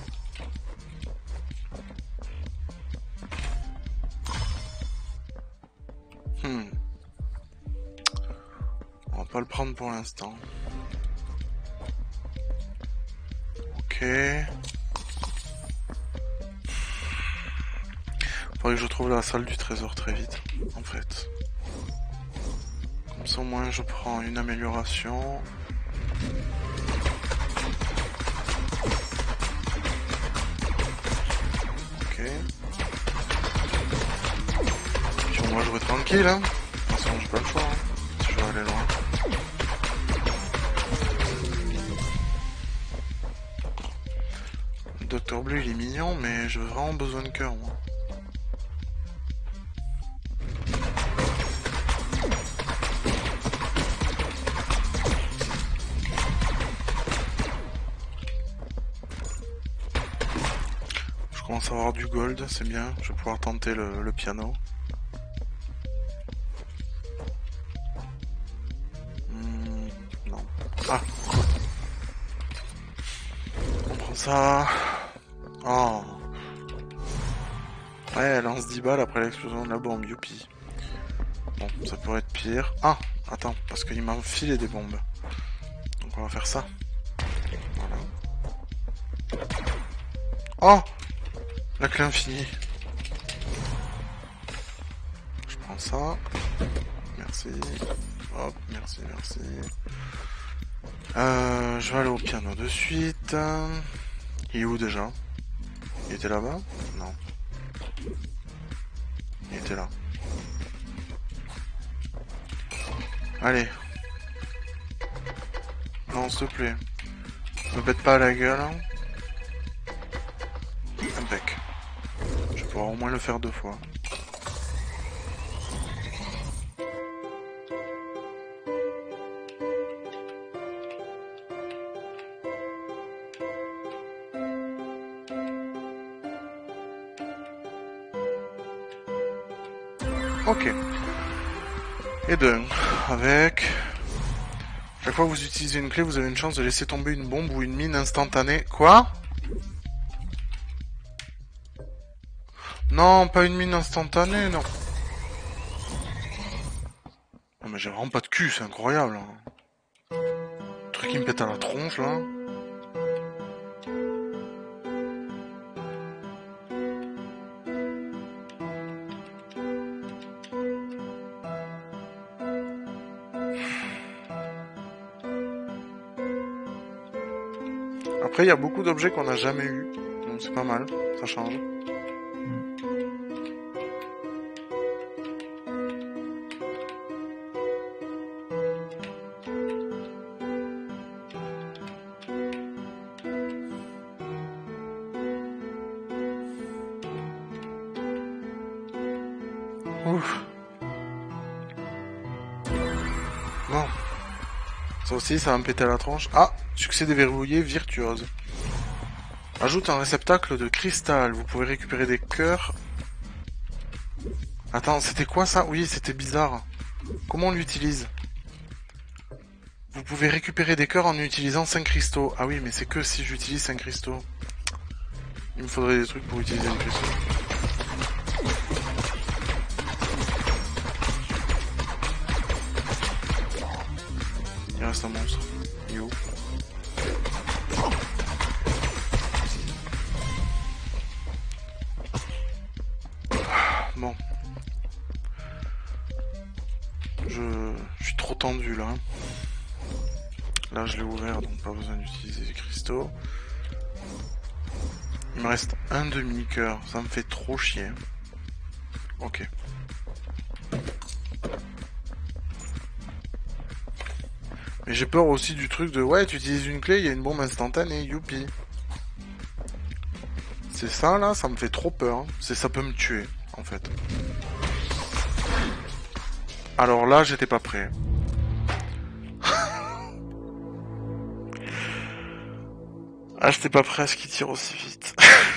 Hmm. On va pas le prendre pour l'instant. Ok. Faudrait que je trouve la salle du trésor très vite, en fait. Comme ça, au moins, je prends une amélioration. Ok. Puis on va jouer tranquille, hein. De toute façon, j'ai pas le choix, hein, si je veux aller loin. Le Docteur Bleu, il est mignon, mais j'ai vraiment besoin de cœur, moi. Je commence à avoir du gold, c'est bien. Je vais pouvoir tenter le, le piano. Hmm, non. Ah. On prend ça. Oh. Ouais, elle lance dix balles après l'explosion de la bombe, youpi. Bon, ça pourrait être pire. Ah, attends, parce qu'il m'a enfilé des bombes. Donc on va faire ça. Voilà. Oh, la clé infinie. Je prends ça. Merci. Hop, merci, merci. Euh, je vais aller au piano de suite. Il est où déjà? Il était là-bas? Non. Il était là. Allez. Non, s'il te plaît. Me pète pas à la gueule. Impec. Je vais pouvoir au moins le faire deux fois. Ok. Et deux. Avec... Chaque fois que vous utilisez une clé, vous avez une chance de laisser tomber une bombe ou une mine instantanée. Quoi? Non, pas une mine instantanée, non. Non mais j'ai vraiment pas de cul, c'est incroyable. Hein. Le truc qui me pète à la tronche, là. Après, il y a beaucoup d'objets qu'on n'a jamais eu, donc c'est pas mal, ça change. Ouf. Bon. Ça aussi, ça va me péter à la tronche. Ah, succès déverrouillé, virtuose. Ajoute un réceptacle de cristal. Vous pouvez récupérer des cœurs. Attends, c'était quoi ça? Oui, c'était bizarre. Comment on l'utilise? Vous pouvez récupérer des cœurs en utilisant cinq cristaux. Ah oui, mais c'est que si j'utilise cinq cristaux. Il me faudrait des trucs pour utiliser les cristaux. Il reste un monstre. Il est où? Bon. Je... je suis trop tendu là. Là je l'ai ouvert donc pas besoin d'utiliser les cristaux. Il me reste un demi-cœur, ça me fait trop chier. Ok. Mais j'ai peur aussi du truc de ouais tu utilises une clé, il y a une bombe instantanée, youpi. C'est ça là, ça me fait trop peur. Hein. C'est ça peut me tuer en fait. Alors là j'étais pas prêt. Ah j'étais pas prêt à ce qu'il tire aussi vite.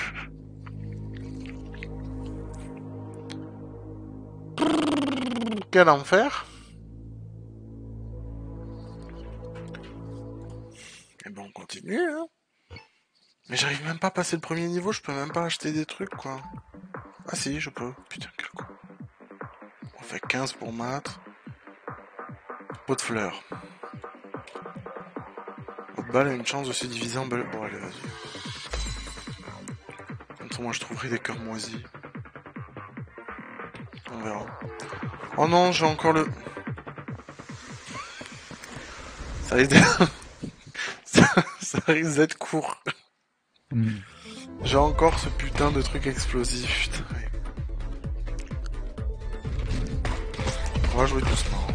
Quel enfer. Et bon on continue hein. Mais j'arrive même pas à passer le premier niveau, je peux même pas acheter des trucs quoi. Ah si, je peux. Putain, quel con. On fait quinze pour mat. Pot de fleurs. Votre balle a une chance de se diviser en balles. Bon allez, vas-y. Comme ça, moi je trouverai des cœurs moisis. On verra. Oh non, j'ai encore le... Ça risque d'être... ça, ça risque d'être court. Mm. J'ai encore ce putain de truc explosif, putain. On va jouer doucement.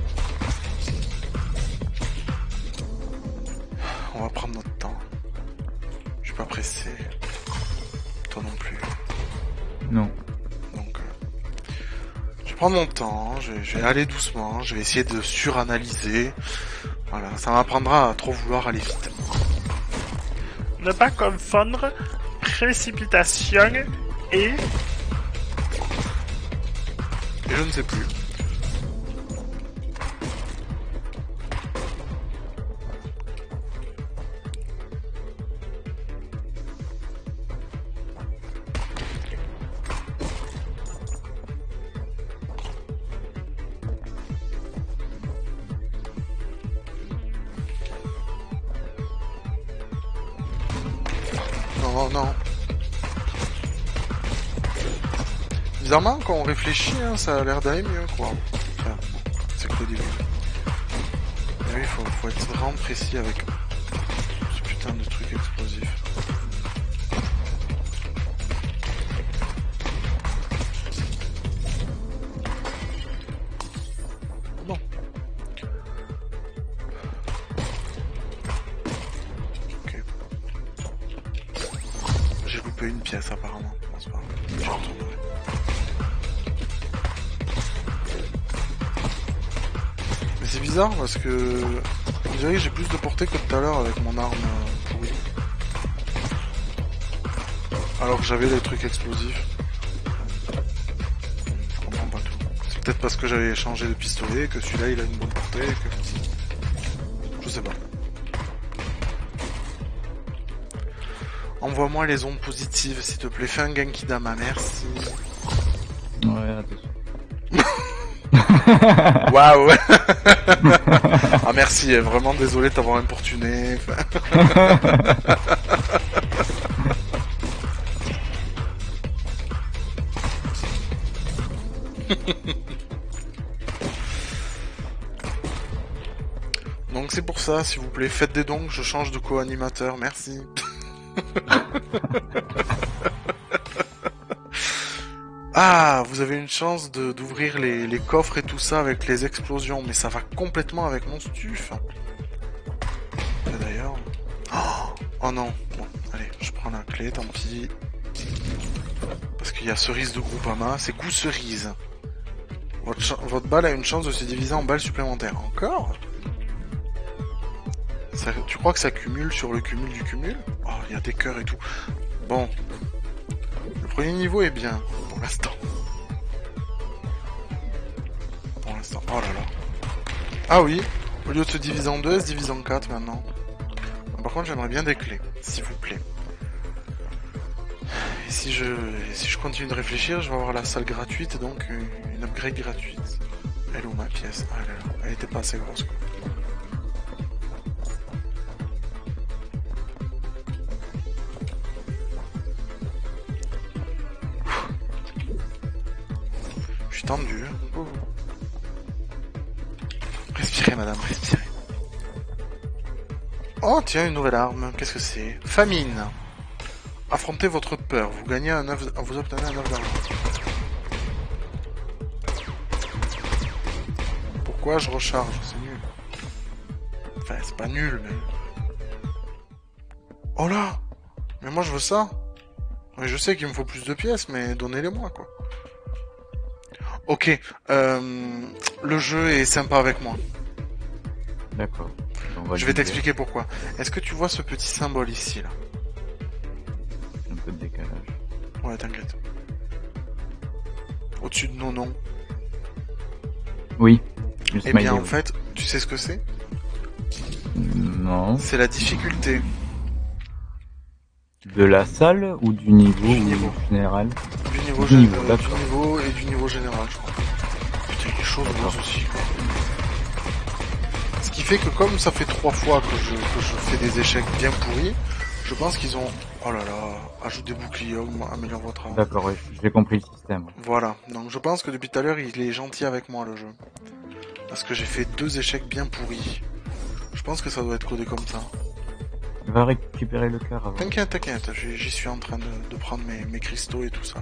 On va prendre notre temps. Je suis pas pressé. Toi non plus. Non. Donc, euh, je vais prendre mon temps, je vais, je vais aller doucement, je vais essayer de suranalyser. Voilà, ça m'apprendra à trop vouloir aller vite. Ne pas confondre précipitation et... Et je ne sais plus. Non, non. Bizarrement, quand on réfléchit, hein, ça a l'air d'aller mieux, quoi. Enfin, c'est que le début. Mais oui, faut, faut être vraiment précis avec ce putain de truc explosif. Bon. loupé une pièce apparemment. Bon, c'est pas grave. J'y retournerai. Mais c'est bizarre parce que on dirait que j'ai plus de portée que tout à l'heure avec mon arme euh, pourrie. Alors que j'avais des trucs explosifs. Je comprends pas tout. C'est peut-être parce que j'avais changé de pistolet que celui-là il a une bonne portée et que... Je sais pas. Envoie-moi les ondes positives s'il te plaît. Fais un Genki Dama, merci. Ouais, attention. Waouh. Ah merci, vraiment désolé de t'avoir importuné. Donc c'est pour ça, s'il vous plaît, faites des dons, je change de co-animateur, merci. Ah, vous avez une chance de d'ouvrir les, les coffres et tout ça avec les explosions, mais ça va complètement avec mon stuf. Et d'ailleurs... Oh, oh non, bon, allez, je prends la clé, tant pis. Parce qu'il y a cerise de Groupama, c'est goût cerise. Votre, ch votre balle a une chance de se diviser en balles supplémentaires. Encore ça, tu crois que ça cumule sur le cumul du cumul? Oh, il y a des cœurs et tout. Bon. Le premier niveau est bien, pour l'instant. Pour l'instant. Oh là là. Ah oui, au lieu de se diviser en deux, elle se divise en quatre maintenant. Par contre, j'aimerais bien des clés, s'il vous plaît. Et si je, si je continue de réfléchir, je vais avoir la salle gratuite, donc une, une upgrade gratuite. Elle est où ma pièce? Ah là là, elle était pas assez grosse quoi. Je suis tendu. Ouh. Respirez madame, respirez. Oh tiens, une nouvelle arme, qu'est-ce que c'est? Famine. Affrontez votre peur, vous gagnez un œuf, vous obtenez un œuf d'argent. Pourquoi je recharge? C'est nul. Enfin, c'est pas nul, mais... Oh là! Mais moi je veux ça! Mais je sais qu'il me faut plus de pièces, mais donnez-les-moi, quoi. Ok, euh, le jeu est sympa avec moi. D'accord. Je vais t'expliquer pourquoi. Est-ce que tu vois ce petit symbole ici, là? Un peu de décalage. Ouais, t'inquiète. Au-dessus de nos noms. Oui. Eh bien, en fait, tu sais ce que c'est? Non. C'est la difficulté. De la salle ou du niveau, du niveau. général? Du niveau, du, gé niveau, euh, du niveau et du niveau général, je crois. Putain, il est chaud de aussi, quoi. Ce qui fait que comme ça fait trois fois que je, que je fais des échecs bien pourris, je pense qu'ils ont... Oh là là, ajoute des boucliers, améliore votre arme. D'accord, ouais, j'ai compris le système. Voilà, donc je pense que depuis tout à l'heure, il est gentil avec moi, le jeu. Parce que j'ai fait deux échecs bien pourris. Je pense que ça doit être codé comme ça. Va récupérer le cœur avant. T'inquiète, t'inquiète, j'y suis en train de, de prendre mes, mes cristaux et tout ça.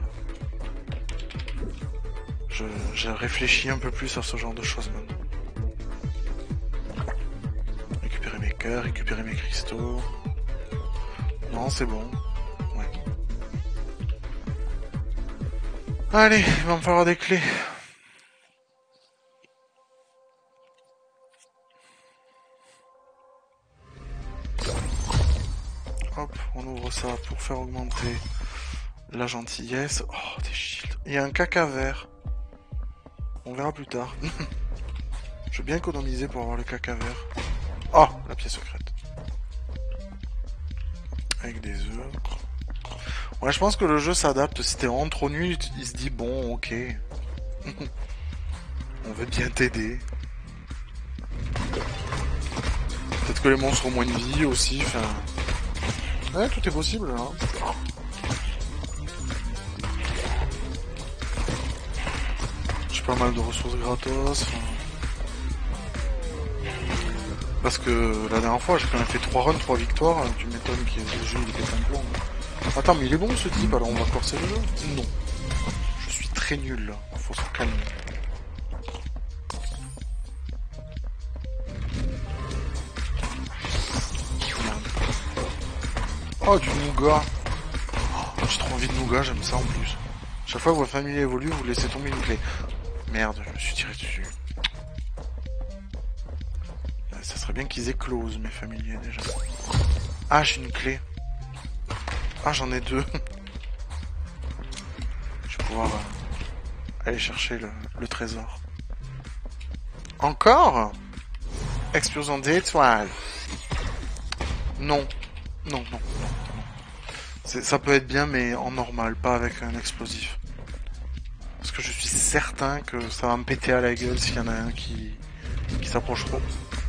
Je, je réfléchis un peu plus à ce genre de choses maintenant. Récupérer mes cœurs, récupérer mes cristaux... Non, c'est bon. Ouais. Allez, il va me falloir des clés. Hop, on ouvre ça pour faire augmenter la gentillesse. Oh, des shields. Il y a un caca vert. On verra plus tard. Je vais bien économiser pour avoir le caca vert. Oh, la pièce secrète. Avec des œufs. Ouais, je pense que le jeu s'adapte. Si t'es vraiment trop nul, il se dit bon, ok. On veut bien t'aider. Peut-être que les monstres ont moins de vie aussi. Enfin, ouais, tout est possible là. J'ai pas mal de ressources gratos. Enfin... Parce que la dernière fois, j'ai quand même fait trois runs, trois victoires. Tu m'étonnes que le jeu il était un plan. Attends, mais il est bon ce type, alors on va corser le jeu? Non. Je suis très nul là, faut se calmer. Oh, du nougat. Oh, vie de nougat, j'aime ça en plus. Chaque fois que votre famille évolue, vous laissez tomber une clé. Merde, je me suis tiré dessus. Ça serait bien qu'ils éclosent, mes familiers, déjà. Ah, j'ai une clé. Ah, j'en ai deux. Je vais pouvoir euh, aller chercher le, le trésor. Encore? Explosion d'étoiles. Non. Non, non, non, non. C'est, ça peut être bien, mais en normal, pas avec un explosif. Parce que je suis certain que ça va me péter à la gueule s'il y en a un qui, qui s'approche trop.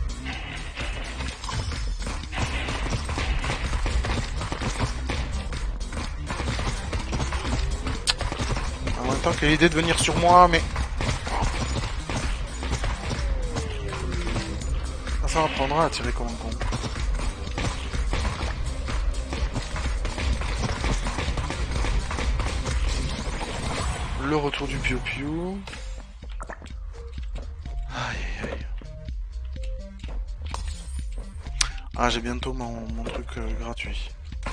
En même temps, quelle idée de venir sur moi, mais... Ah, ça m'apprendra à tirer comme un con. Le retour du piou-piou. Aïe aïe aïe. Ah, j'ai bientôt mon, mon truc euh, gratuit.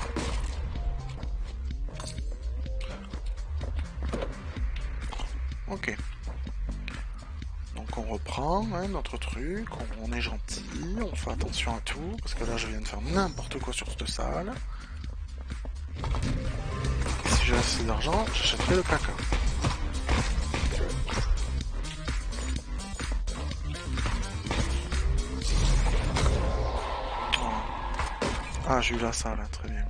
Ok. Donc on reprend hein, notre truc, on, on est gentil, on fait attention à tout, parce que là je viens de faire n'importe quoi sur cette salle. Et si j'ai assez d'argent, j'achèterai le caca. Ah, j'ai eu la salle, très bien.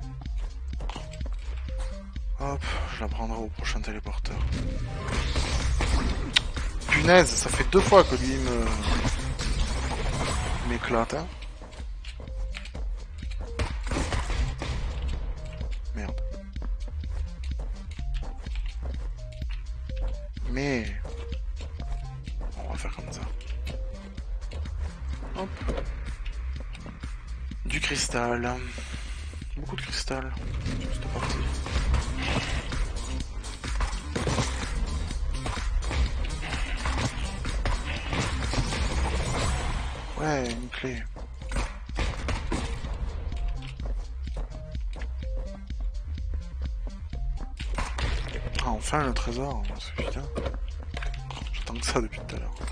Hop, je la prendrai au prochain téléporteur. Punaise, ça fait deux fois que lui me... m'éclate, hein. Merde. Mais... on va faire comme ça. Hop. Du cristal. Beaucoup de cristal sur cette partie. Ouais, une clé. Ah, enfin le trésor, c'est putain. J'attends que ça depuis tout à l'heure.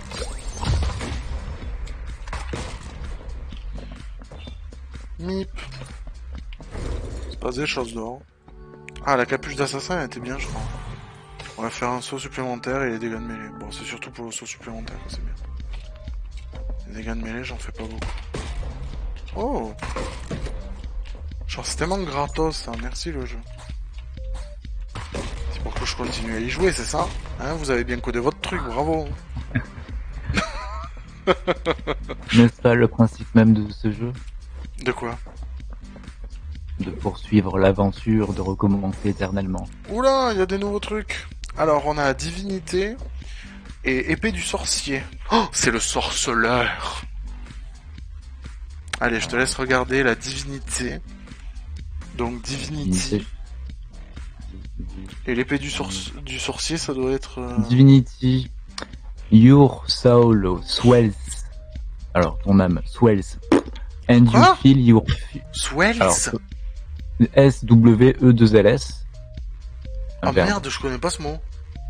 Mip. C'est pas des choses d'or. Ah, la capuche d'assassin elle était bien, je crois. On va faire un saut supplémentaire et les dégâts de mêlée. Bon, c'est surtout pour le saut supplémentaire, c'est bien. Les dégâts de mêlée, j'en fais pas beaucoup. Oh! Genre, c'est tellement gratos, ça. Merci, le jeu. C'est pour que je continue à y jouer, c'est ça? Hein, vous avez bien codé votre truc, bravo! N'est-ce pas le principe même de ce jeu? De quoi? De poursuivre l'aventure, de recommencer éternellement. Oula, il y a des nouveaux trucs. Alors, on a divinité et épée du sorcier. Oh, c'est le sorceleur. Allez, je te laisse regarder la divinité. Donc, divinity. Et l'épée du, sor du sorcier, ça doit être... Euh... Divinity. Your soul swells. Alors, ton âme swells. And you ah feel your... Swells. Alors, S W E deux L S. Ah oh, merde, je connais pas ce mot.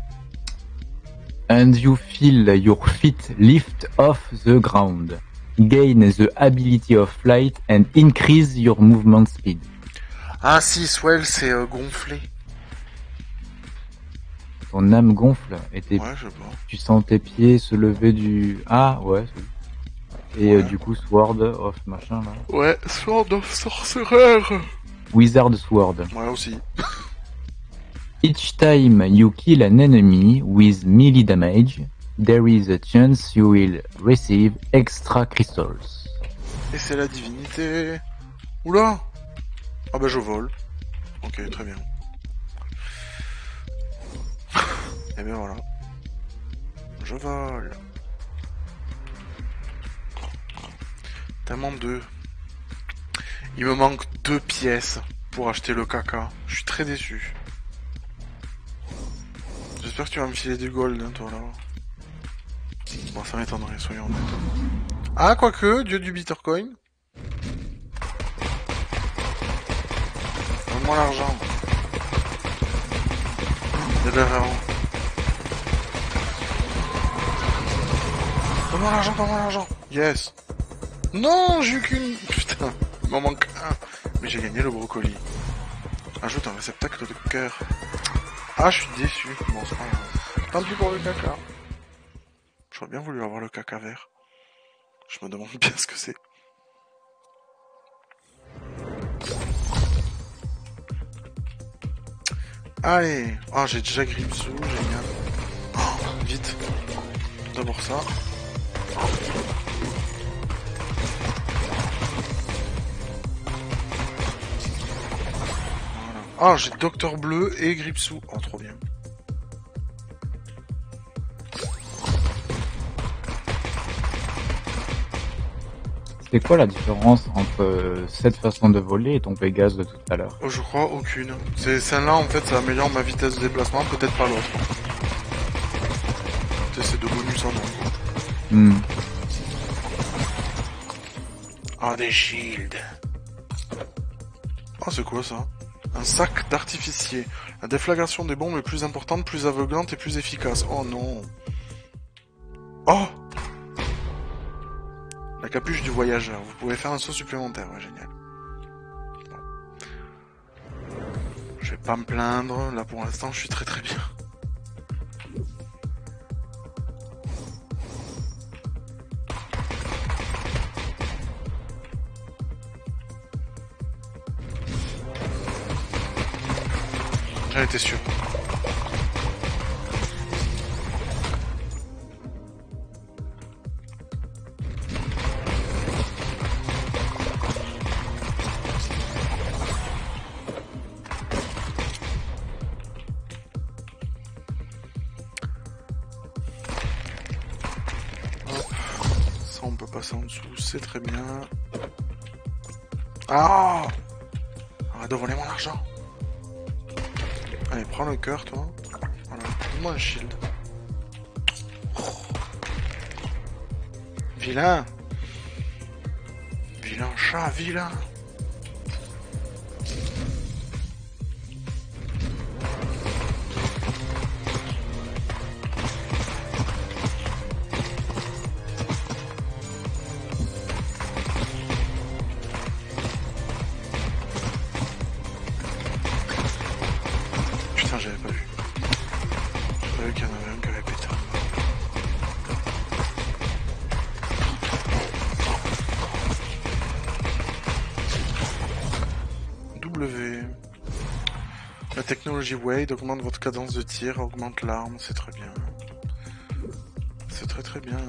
And you feel your feet lift off the ground. Gain the ability of flight and increase your movement speed. Ah si, swell, c'est euh, gonflé. Ton âme gonfle et tes... ouais, je sais pas. Tu sens tes pieds se lever du... Ah ouais. Et ouais. euh, du coup, Sword of machin là. Ouais, Sword of Sorcerer. Wizard Sword. Ouais, aussi. Each time you kill an enemy with melee damage, there is a chance you will receive extra crystals. Et c'est la divinité. Oula. Ah bah je vole. Ok, très bien. Et bien voilà. Je vole. Tellement deux. Il me manque deux pièces pour acheter le caca. Je suis très déçu. J'espère que tu vas me filer du gold, hein, toi, là. Bon, ça m'étonnerait, soyons honnêtes. Ah, quoique, dieu du Bitcoin. Donne-moi l'argent. galère avant. Donne-moi l'argent, donne-moi l'argent. Yes. Non, j'ai eu qu'une... Putain, il m'en manque un. Mais j'ai gagné le brocoli. Ajoute un réceptacle de cœur. Ah, je suis déçu. Bon, c'est pas grave. Tant pis pour le caca. J'aurais bien voulu avoir le caca vert. Je me demande bien ce que c'est. Allez. Ah, j'ai déjà Gripsou, génial. Oh, vite. D'abord ça. Ah, j'ai Docteur Bleu et Gripsou. Oh, trop bien. C'est quoi la différence entre euh, cette façon de voler et ton Pégase de tout à l'heure? Oh, je crois aucune. C'est celle-là, en fait, ça améliore ma vitesse de déplacement, peut-être pas l'autre. C'est de bonus en un. Hmm. Ah, des shields. Ah, c'est quoi ça? Un sac d'artificier. La déflagration des bombes est plus importante, plus aveuglante et plus efficace. Oh non. Oh! La capuche du voyageur. Vous pouvez faire un saut supplémentaire. Ouais, génial. Bon. Je vais pas me plaindre. Là, pour l'instant, je suis très très bien. J'en étais sûr. Hop. Ça on peut passer en dessous, c'est très bien. Ah! Arrête de voler mon argent. Allez, prends le cœur, toi. Voilà, donne-moi un shield. Oh. Vilain. Vilain chat, vilain. Putain, j'avais pas vu. J'avais pas vu qu'il y en avait un qui avait pété. W. La technologie Wade augmente votre cadence de tir, augmente l'arme, c'est très bien. C'est très très bien.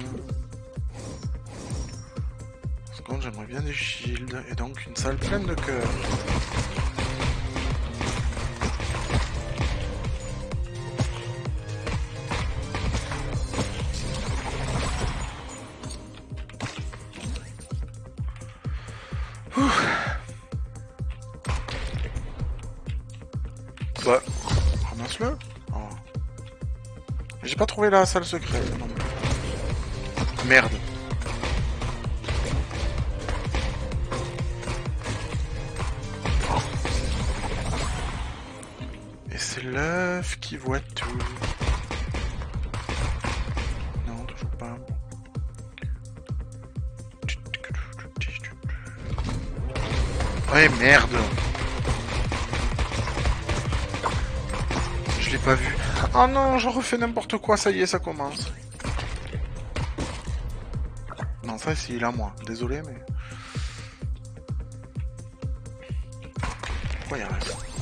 Par contre, j'aimerais bien des shields et donc une salle pleine de cœur. Bah, ramasse-le. Oh. J'ai pas trouvé la salle secrète. Non. Merde. Et c'est l'œuf qui voit tout. Non, toujours pas. Ouais, merde. Je l'ai pas vu. Oh non, je refais n'importe quoi, ça y est, ça commence. Non, ça, c'est il a moi. Désolé, mais... Pourquoi il y a rien?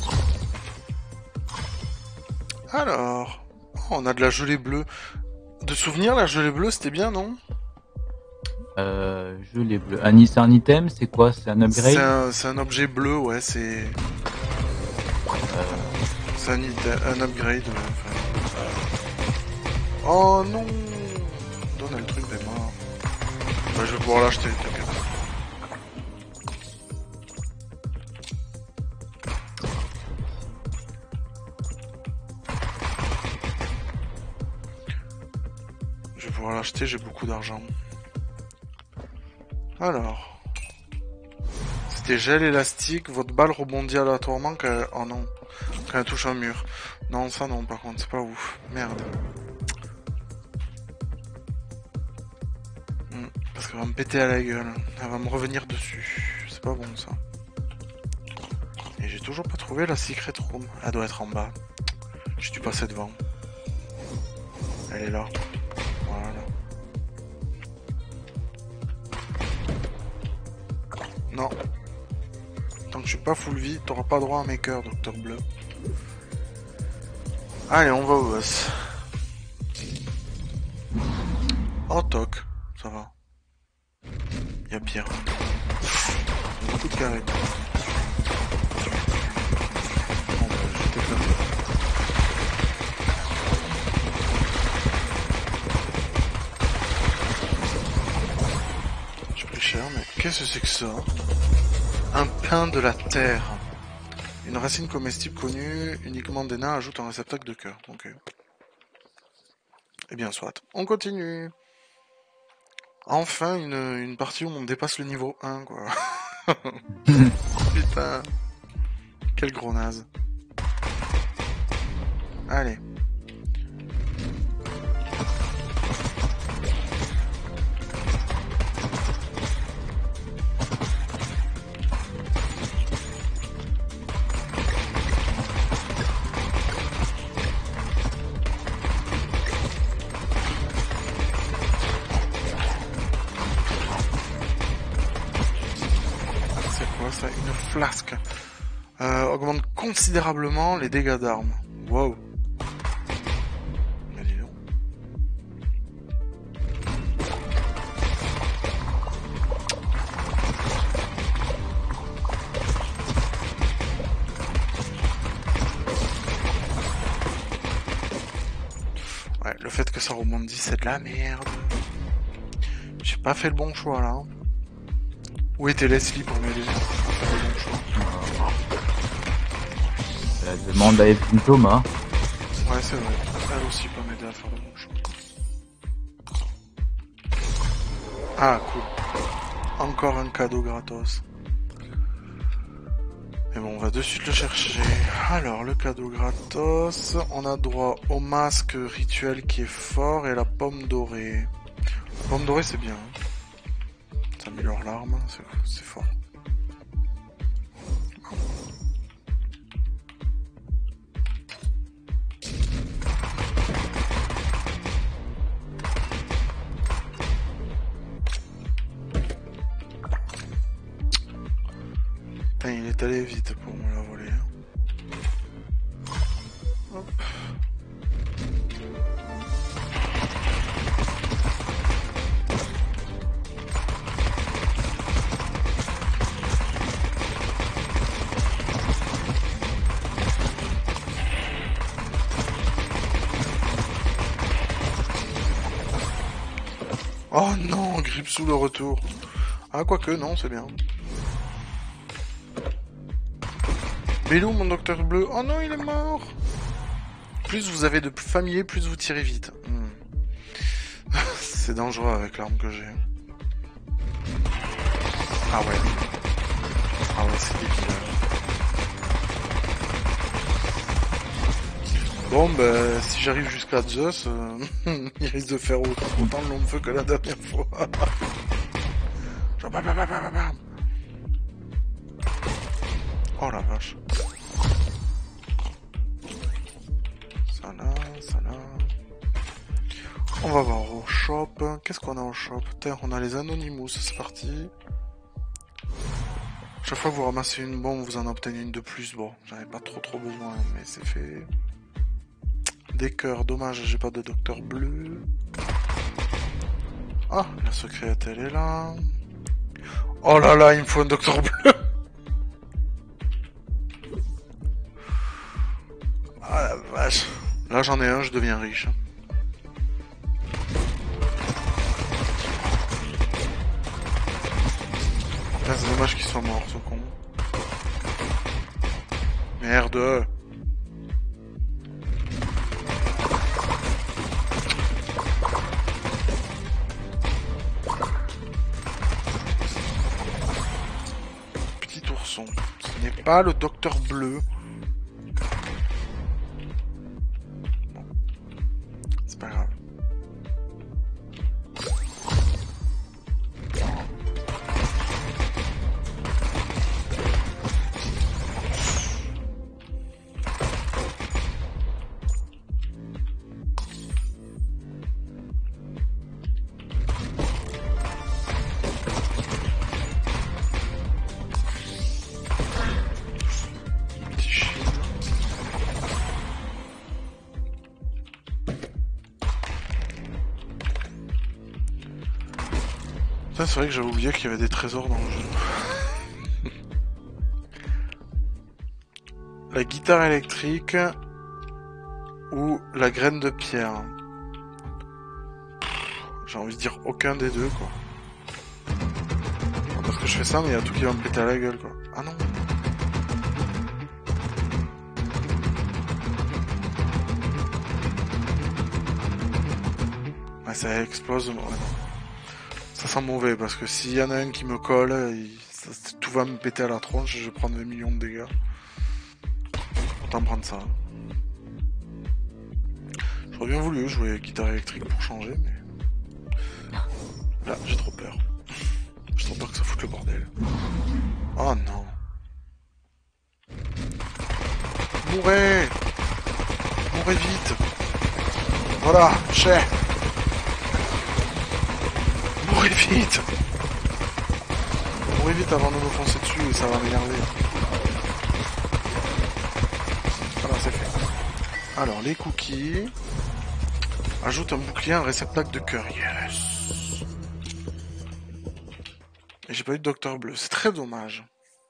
Alors... Oh, on a de la gelée bleue. De souvenir, la gelée bleue, c'était bien, non? Euh, gelée bleue. Un, c'est un item, c'est quoi? C'est un upgrade? C'est un, c'est un objet bleu, ouais, c'est... Euh... C'est un, un upgrade, ouais, enfin... Oh non! Donne le truc des morts. Bah, je vais pouvoir l'acheter, t'inquiète. Je vais pouvoir l'acheter, j'ai beaucoup d'argent. Alors... C'était gel élastique, votre balle rebondit aléatoirement quand... Oh non. quand elle touche un mur. Non, ça non, par contre, c'est pas ouf. Merde. Hmm, Parce qu'elle va me péter à la gueule. Elle va me revenir dessus. C'est pas bon, ça. Et j'ai toujours pas trouvé la secret room. Elle doit être en bas. J'ai dû passer devant. Elle est là. Voilà. Non. Tant que je suis pas full vie, t'auras pas droit à mes cœurs, Docteur Bleu. Allez, on va au boss. Oh, toc. Ça va. Y'a pire. Beaucoup de carrés. Bon, bah, je t'ai fait. J'ai pris cher, mais qu'est-ce que c'est que ça? Un pain de la terre. Une racine comestible connue uniquement des nains ajoute un réceptacle de cœur. Ok. Eh bien, soit. On continue. Enfin, une, une partie où on dépasse le niveau un, quoi. Putain. Quel gros naze. Allez. Une flasque euh, augmente considérablement les dégâts d'armes. Wow. Mais dis donc. Ouais, le fait que ça rebondisse, c'est de la merde. J'ai pas fait le bon choix là. Où était Leslie pour m'aider? La demande à Evelyne Thomas. Ouais, c'est vrai. Elle aussi peut m'aider à faire le bon choix. Ah, cool. Encore un cadeau gratos. Mais bon, on va de suite le chercher. Alors, le cadeau gratos. On a droit au masque rituel qui est fort et la pomme dorée. La pomme dorée, c'est bien. Ça améliore l'arme, c'est fort. Putain, il est allé vite pour me la voler. Hop. Oh non, grippe sous le retour. Ah, quoique, non, c'est bien. Mais il est où mon Docteur Bleu? Oh non, il est mort. Plus vous avez de familiers, plus vous tirez vite. Hmm. C'est dangereux avec l'arme que j'ai. Ah ouais. Ah ouais, c'est débile. Bon, bah, si j'arrive jusqu'à Zeus, euh, il risque de faire autant, autant de long de feu que la dernière fois. Genre, bam, bam, bam, bam, bam. Oh la vache. Ça là, ça là. On va voir au shop. Qu'est-ce qu'on a au shop? Tiens, on a les Anonymous, c'est parti. Chaque fois que vous ramassez une bombe, vous en obtenez une de plus. Bon, j'en ai pas trop trop besoin, mais c'est fait. Des cœurs, dommage, j'ai pas de Docteur Bleu. Ah, la secrète, elle est là. Oh là là, il me faut un Docteur Bleu. Ah la vache. Là, j'en ai un, je deviens riche. Là, c'est dommage qu'il soit mort, ce con. Merde. Petit ourson. Ce n'est pas le Docteur Bleu. Ça, c'est vrai que j'avais oublié qu'il y avait des trésors dans le jeu. La guitare électrique ou la graine de pierre. J'ai envie de dire aucun des deux, quoi. Parce que je fais ça, mais il y a tout qui va me péter à la gueule, quoi. Ah non. Ah, ça explose. Ouais, non. Ça sent mauvais, parce que s'il y en a un qui me colle, il... ça, tout va me péter à la tronche et je vais prendre vingt millions de dégâts. Autant prendre ça. J'aurais bien voulu jouer guitare électrique pour changer, mais... Là, j'ai trop peur. J'ai trop peur que ça foute le bordel. Oh non. Mourez! Mourez vite! Voilà, chais! Mourez vite! Mourez vite avant de me foncer dessus et ça va m'énerver. Voilà, c'est fait. Alors, les cookies... Ajoute un bouclier, un réceptacle de cœur. Yes! Et j'ai pas eu de Docteur Bleu. C'est très dommage.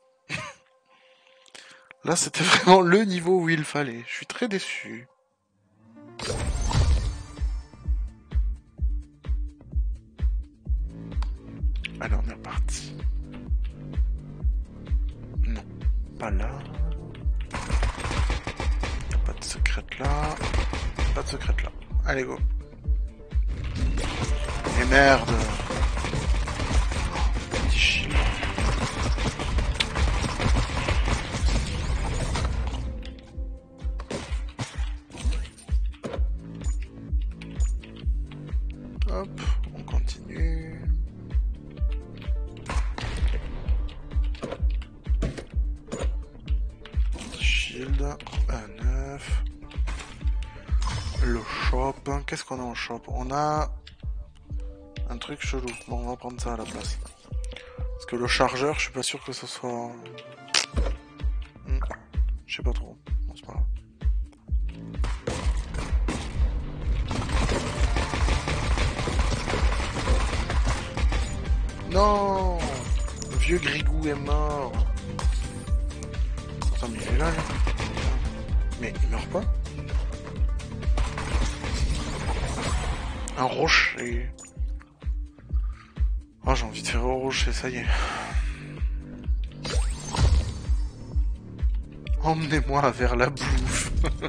Là, c'était vraiment le niveau où il fallait. Je suis très déçu. Allez, on est reparti. Non, pas là. Pas de secrète là. Pas de secrète là. Allez, go. Et merde. Petit shield. Hop, on continue. Shield, un neuf. Le shop, qu'est-ce qu'on a en shop? On a un truc chelou. Bon, on va prendre ça à la place. Parce que le chargeur, je suis pas sûr que ce soit... Hmm. Je sais pas trop. Bon, c'est pas grave. Non, le vieux Grigou est mort. Attends, mais il est là, là. Mais il meurt pas? Un rocher. Oh, j'ai envie de faire au rocher, ça y est. Emmenez-moi vers la bouffe.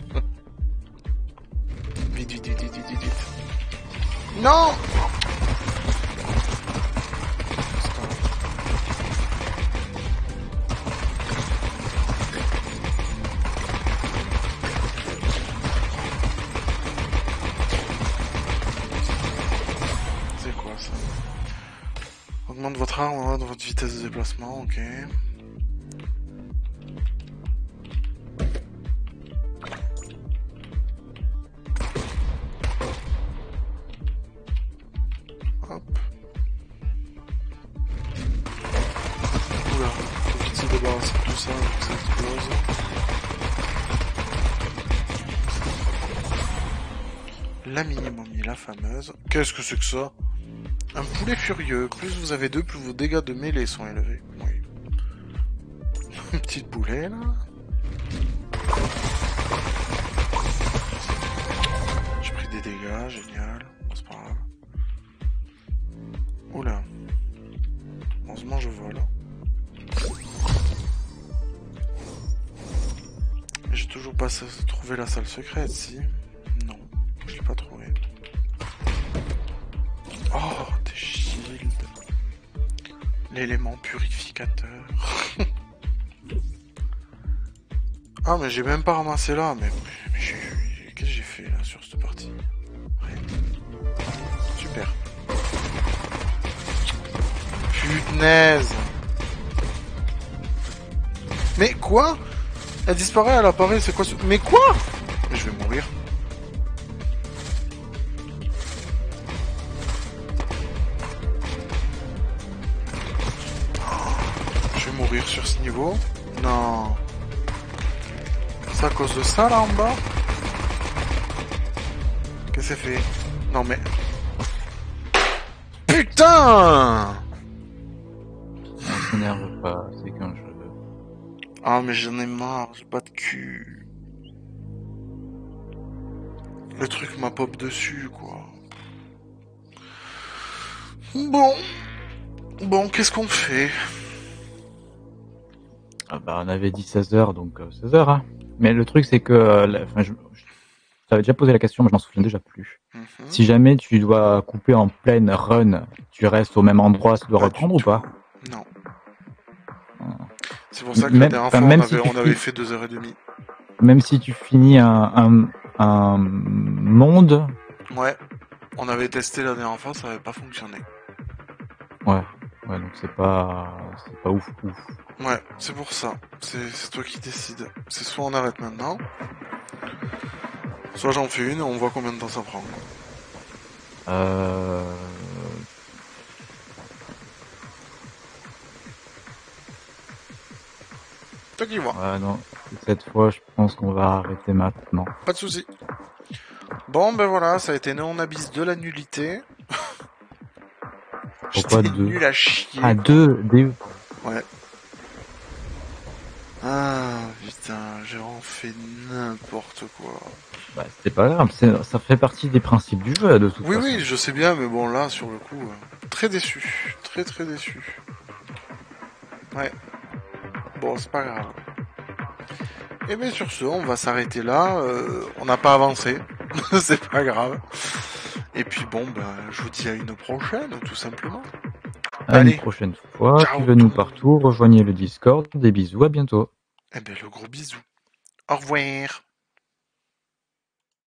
Vite, vite, vite, vite, vite, vite. Non! Augmente votre arme dans votre vitesse de déplacement, ok. Hop. Oula, faut vite se débarrasser de tout ça, faut que ça explose. La mini-momie, la fameuse. Qu'est-ce que c'est que ça? Un poulet furieux. Plus vous avez deux, plus vos dégâts de mêlée sont élevés. Oui. Une petite boulet, là. J'ai pris des dégâts, génial. Bon, c'est pas grave. Oula. Heureusement, je vole. J'ai toujours pas trouvé la salle secrète, si. Non, je l'ai pas trouvé. Oh, des shields. L'élément purificateur. Ah, mais j'ai même pas ramassé là. Mais, mais qu'est-ce que j'ai fait là sur cette partie? Rien. Super. Punaise. Mais quoi? Elle disparaît, elle apparaît, c'est quoi ce... Mais quoi? Mais je vais mourir. Mourir sur ce niveau. Non. C'est à cause de ça là en bas? Qu'est-ce que c'est fait? Non mais... Putain! Ah, mais j'en ai marre, j'ai pas de cul. Le truc m'a pop dessus, quoi. Bon. Bon, qu'est-ce qu'on fait? Ah bah, on avait dit seize heures, donc euh, seize heures. Hein. Mais le truc, c'est que... Euh, la- enfin, je, je t'avais déjà posé la question, mais je m'en souviens déjà plus. Mhm. Si jamais tu dois couper en pleine run, tu restes au même endroit, ça doit Pas reprendre du ou pas? tout. Non. Ah. C'est pour ça que Même- la dernière enfin, fois, même on si avait, tu on avait finis- fait deux heures et demie. Même si tu finis un, un, un monde, Ouais. On avait testé la dernière fois, ça avait pas fonctionné. ouais, ouais, donc c'est pas, c'est pas ouf, ouf. Ouais, c'est pour ça. C'est c'est toi qui décides. C'est soit on arrête maintenant, soit j'en fais une et on voit combien de temps ça prend. Euh... Toi qui vois. Ouais, non, cette fois, je pense qu'on va arrêter maintenant. Pas de soucis. Bon, ben voilà, ça a été Néon Abyss de la nullité. Pourquoi J'étais deux? nul à chier. Ah, deux, des... Ouais. Ah, putain, j'ai vraiment fait n'importe quoi. Bah, c'est pas grave, c'est- ça fait partie des principes du jeu, de toute Oui, façon. oui, je sais bien, mais bon, là, sur le coup, euh, très déçu. Très, très déçu. Ouais. Bon, c'est pas grave. Et bien sur ce, on va s'arrêter là. Euh, on n'a pas avancé. C'est pas grave. Et puis bon, ben, je vous dis à une prochaine, tout simplement. À Allez. une prochaine fois, Ciao, suivez-nous tout le monde. partout, rejoignez le Discord, des bisous, à bientôt. Eh bien, le gros bisou. Au revoir.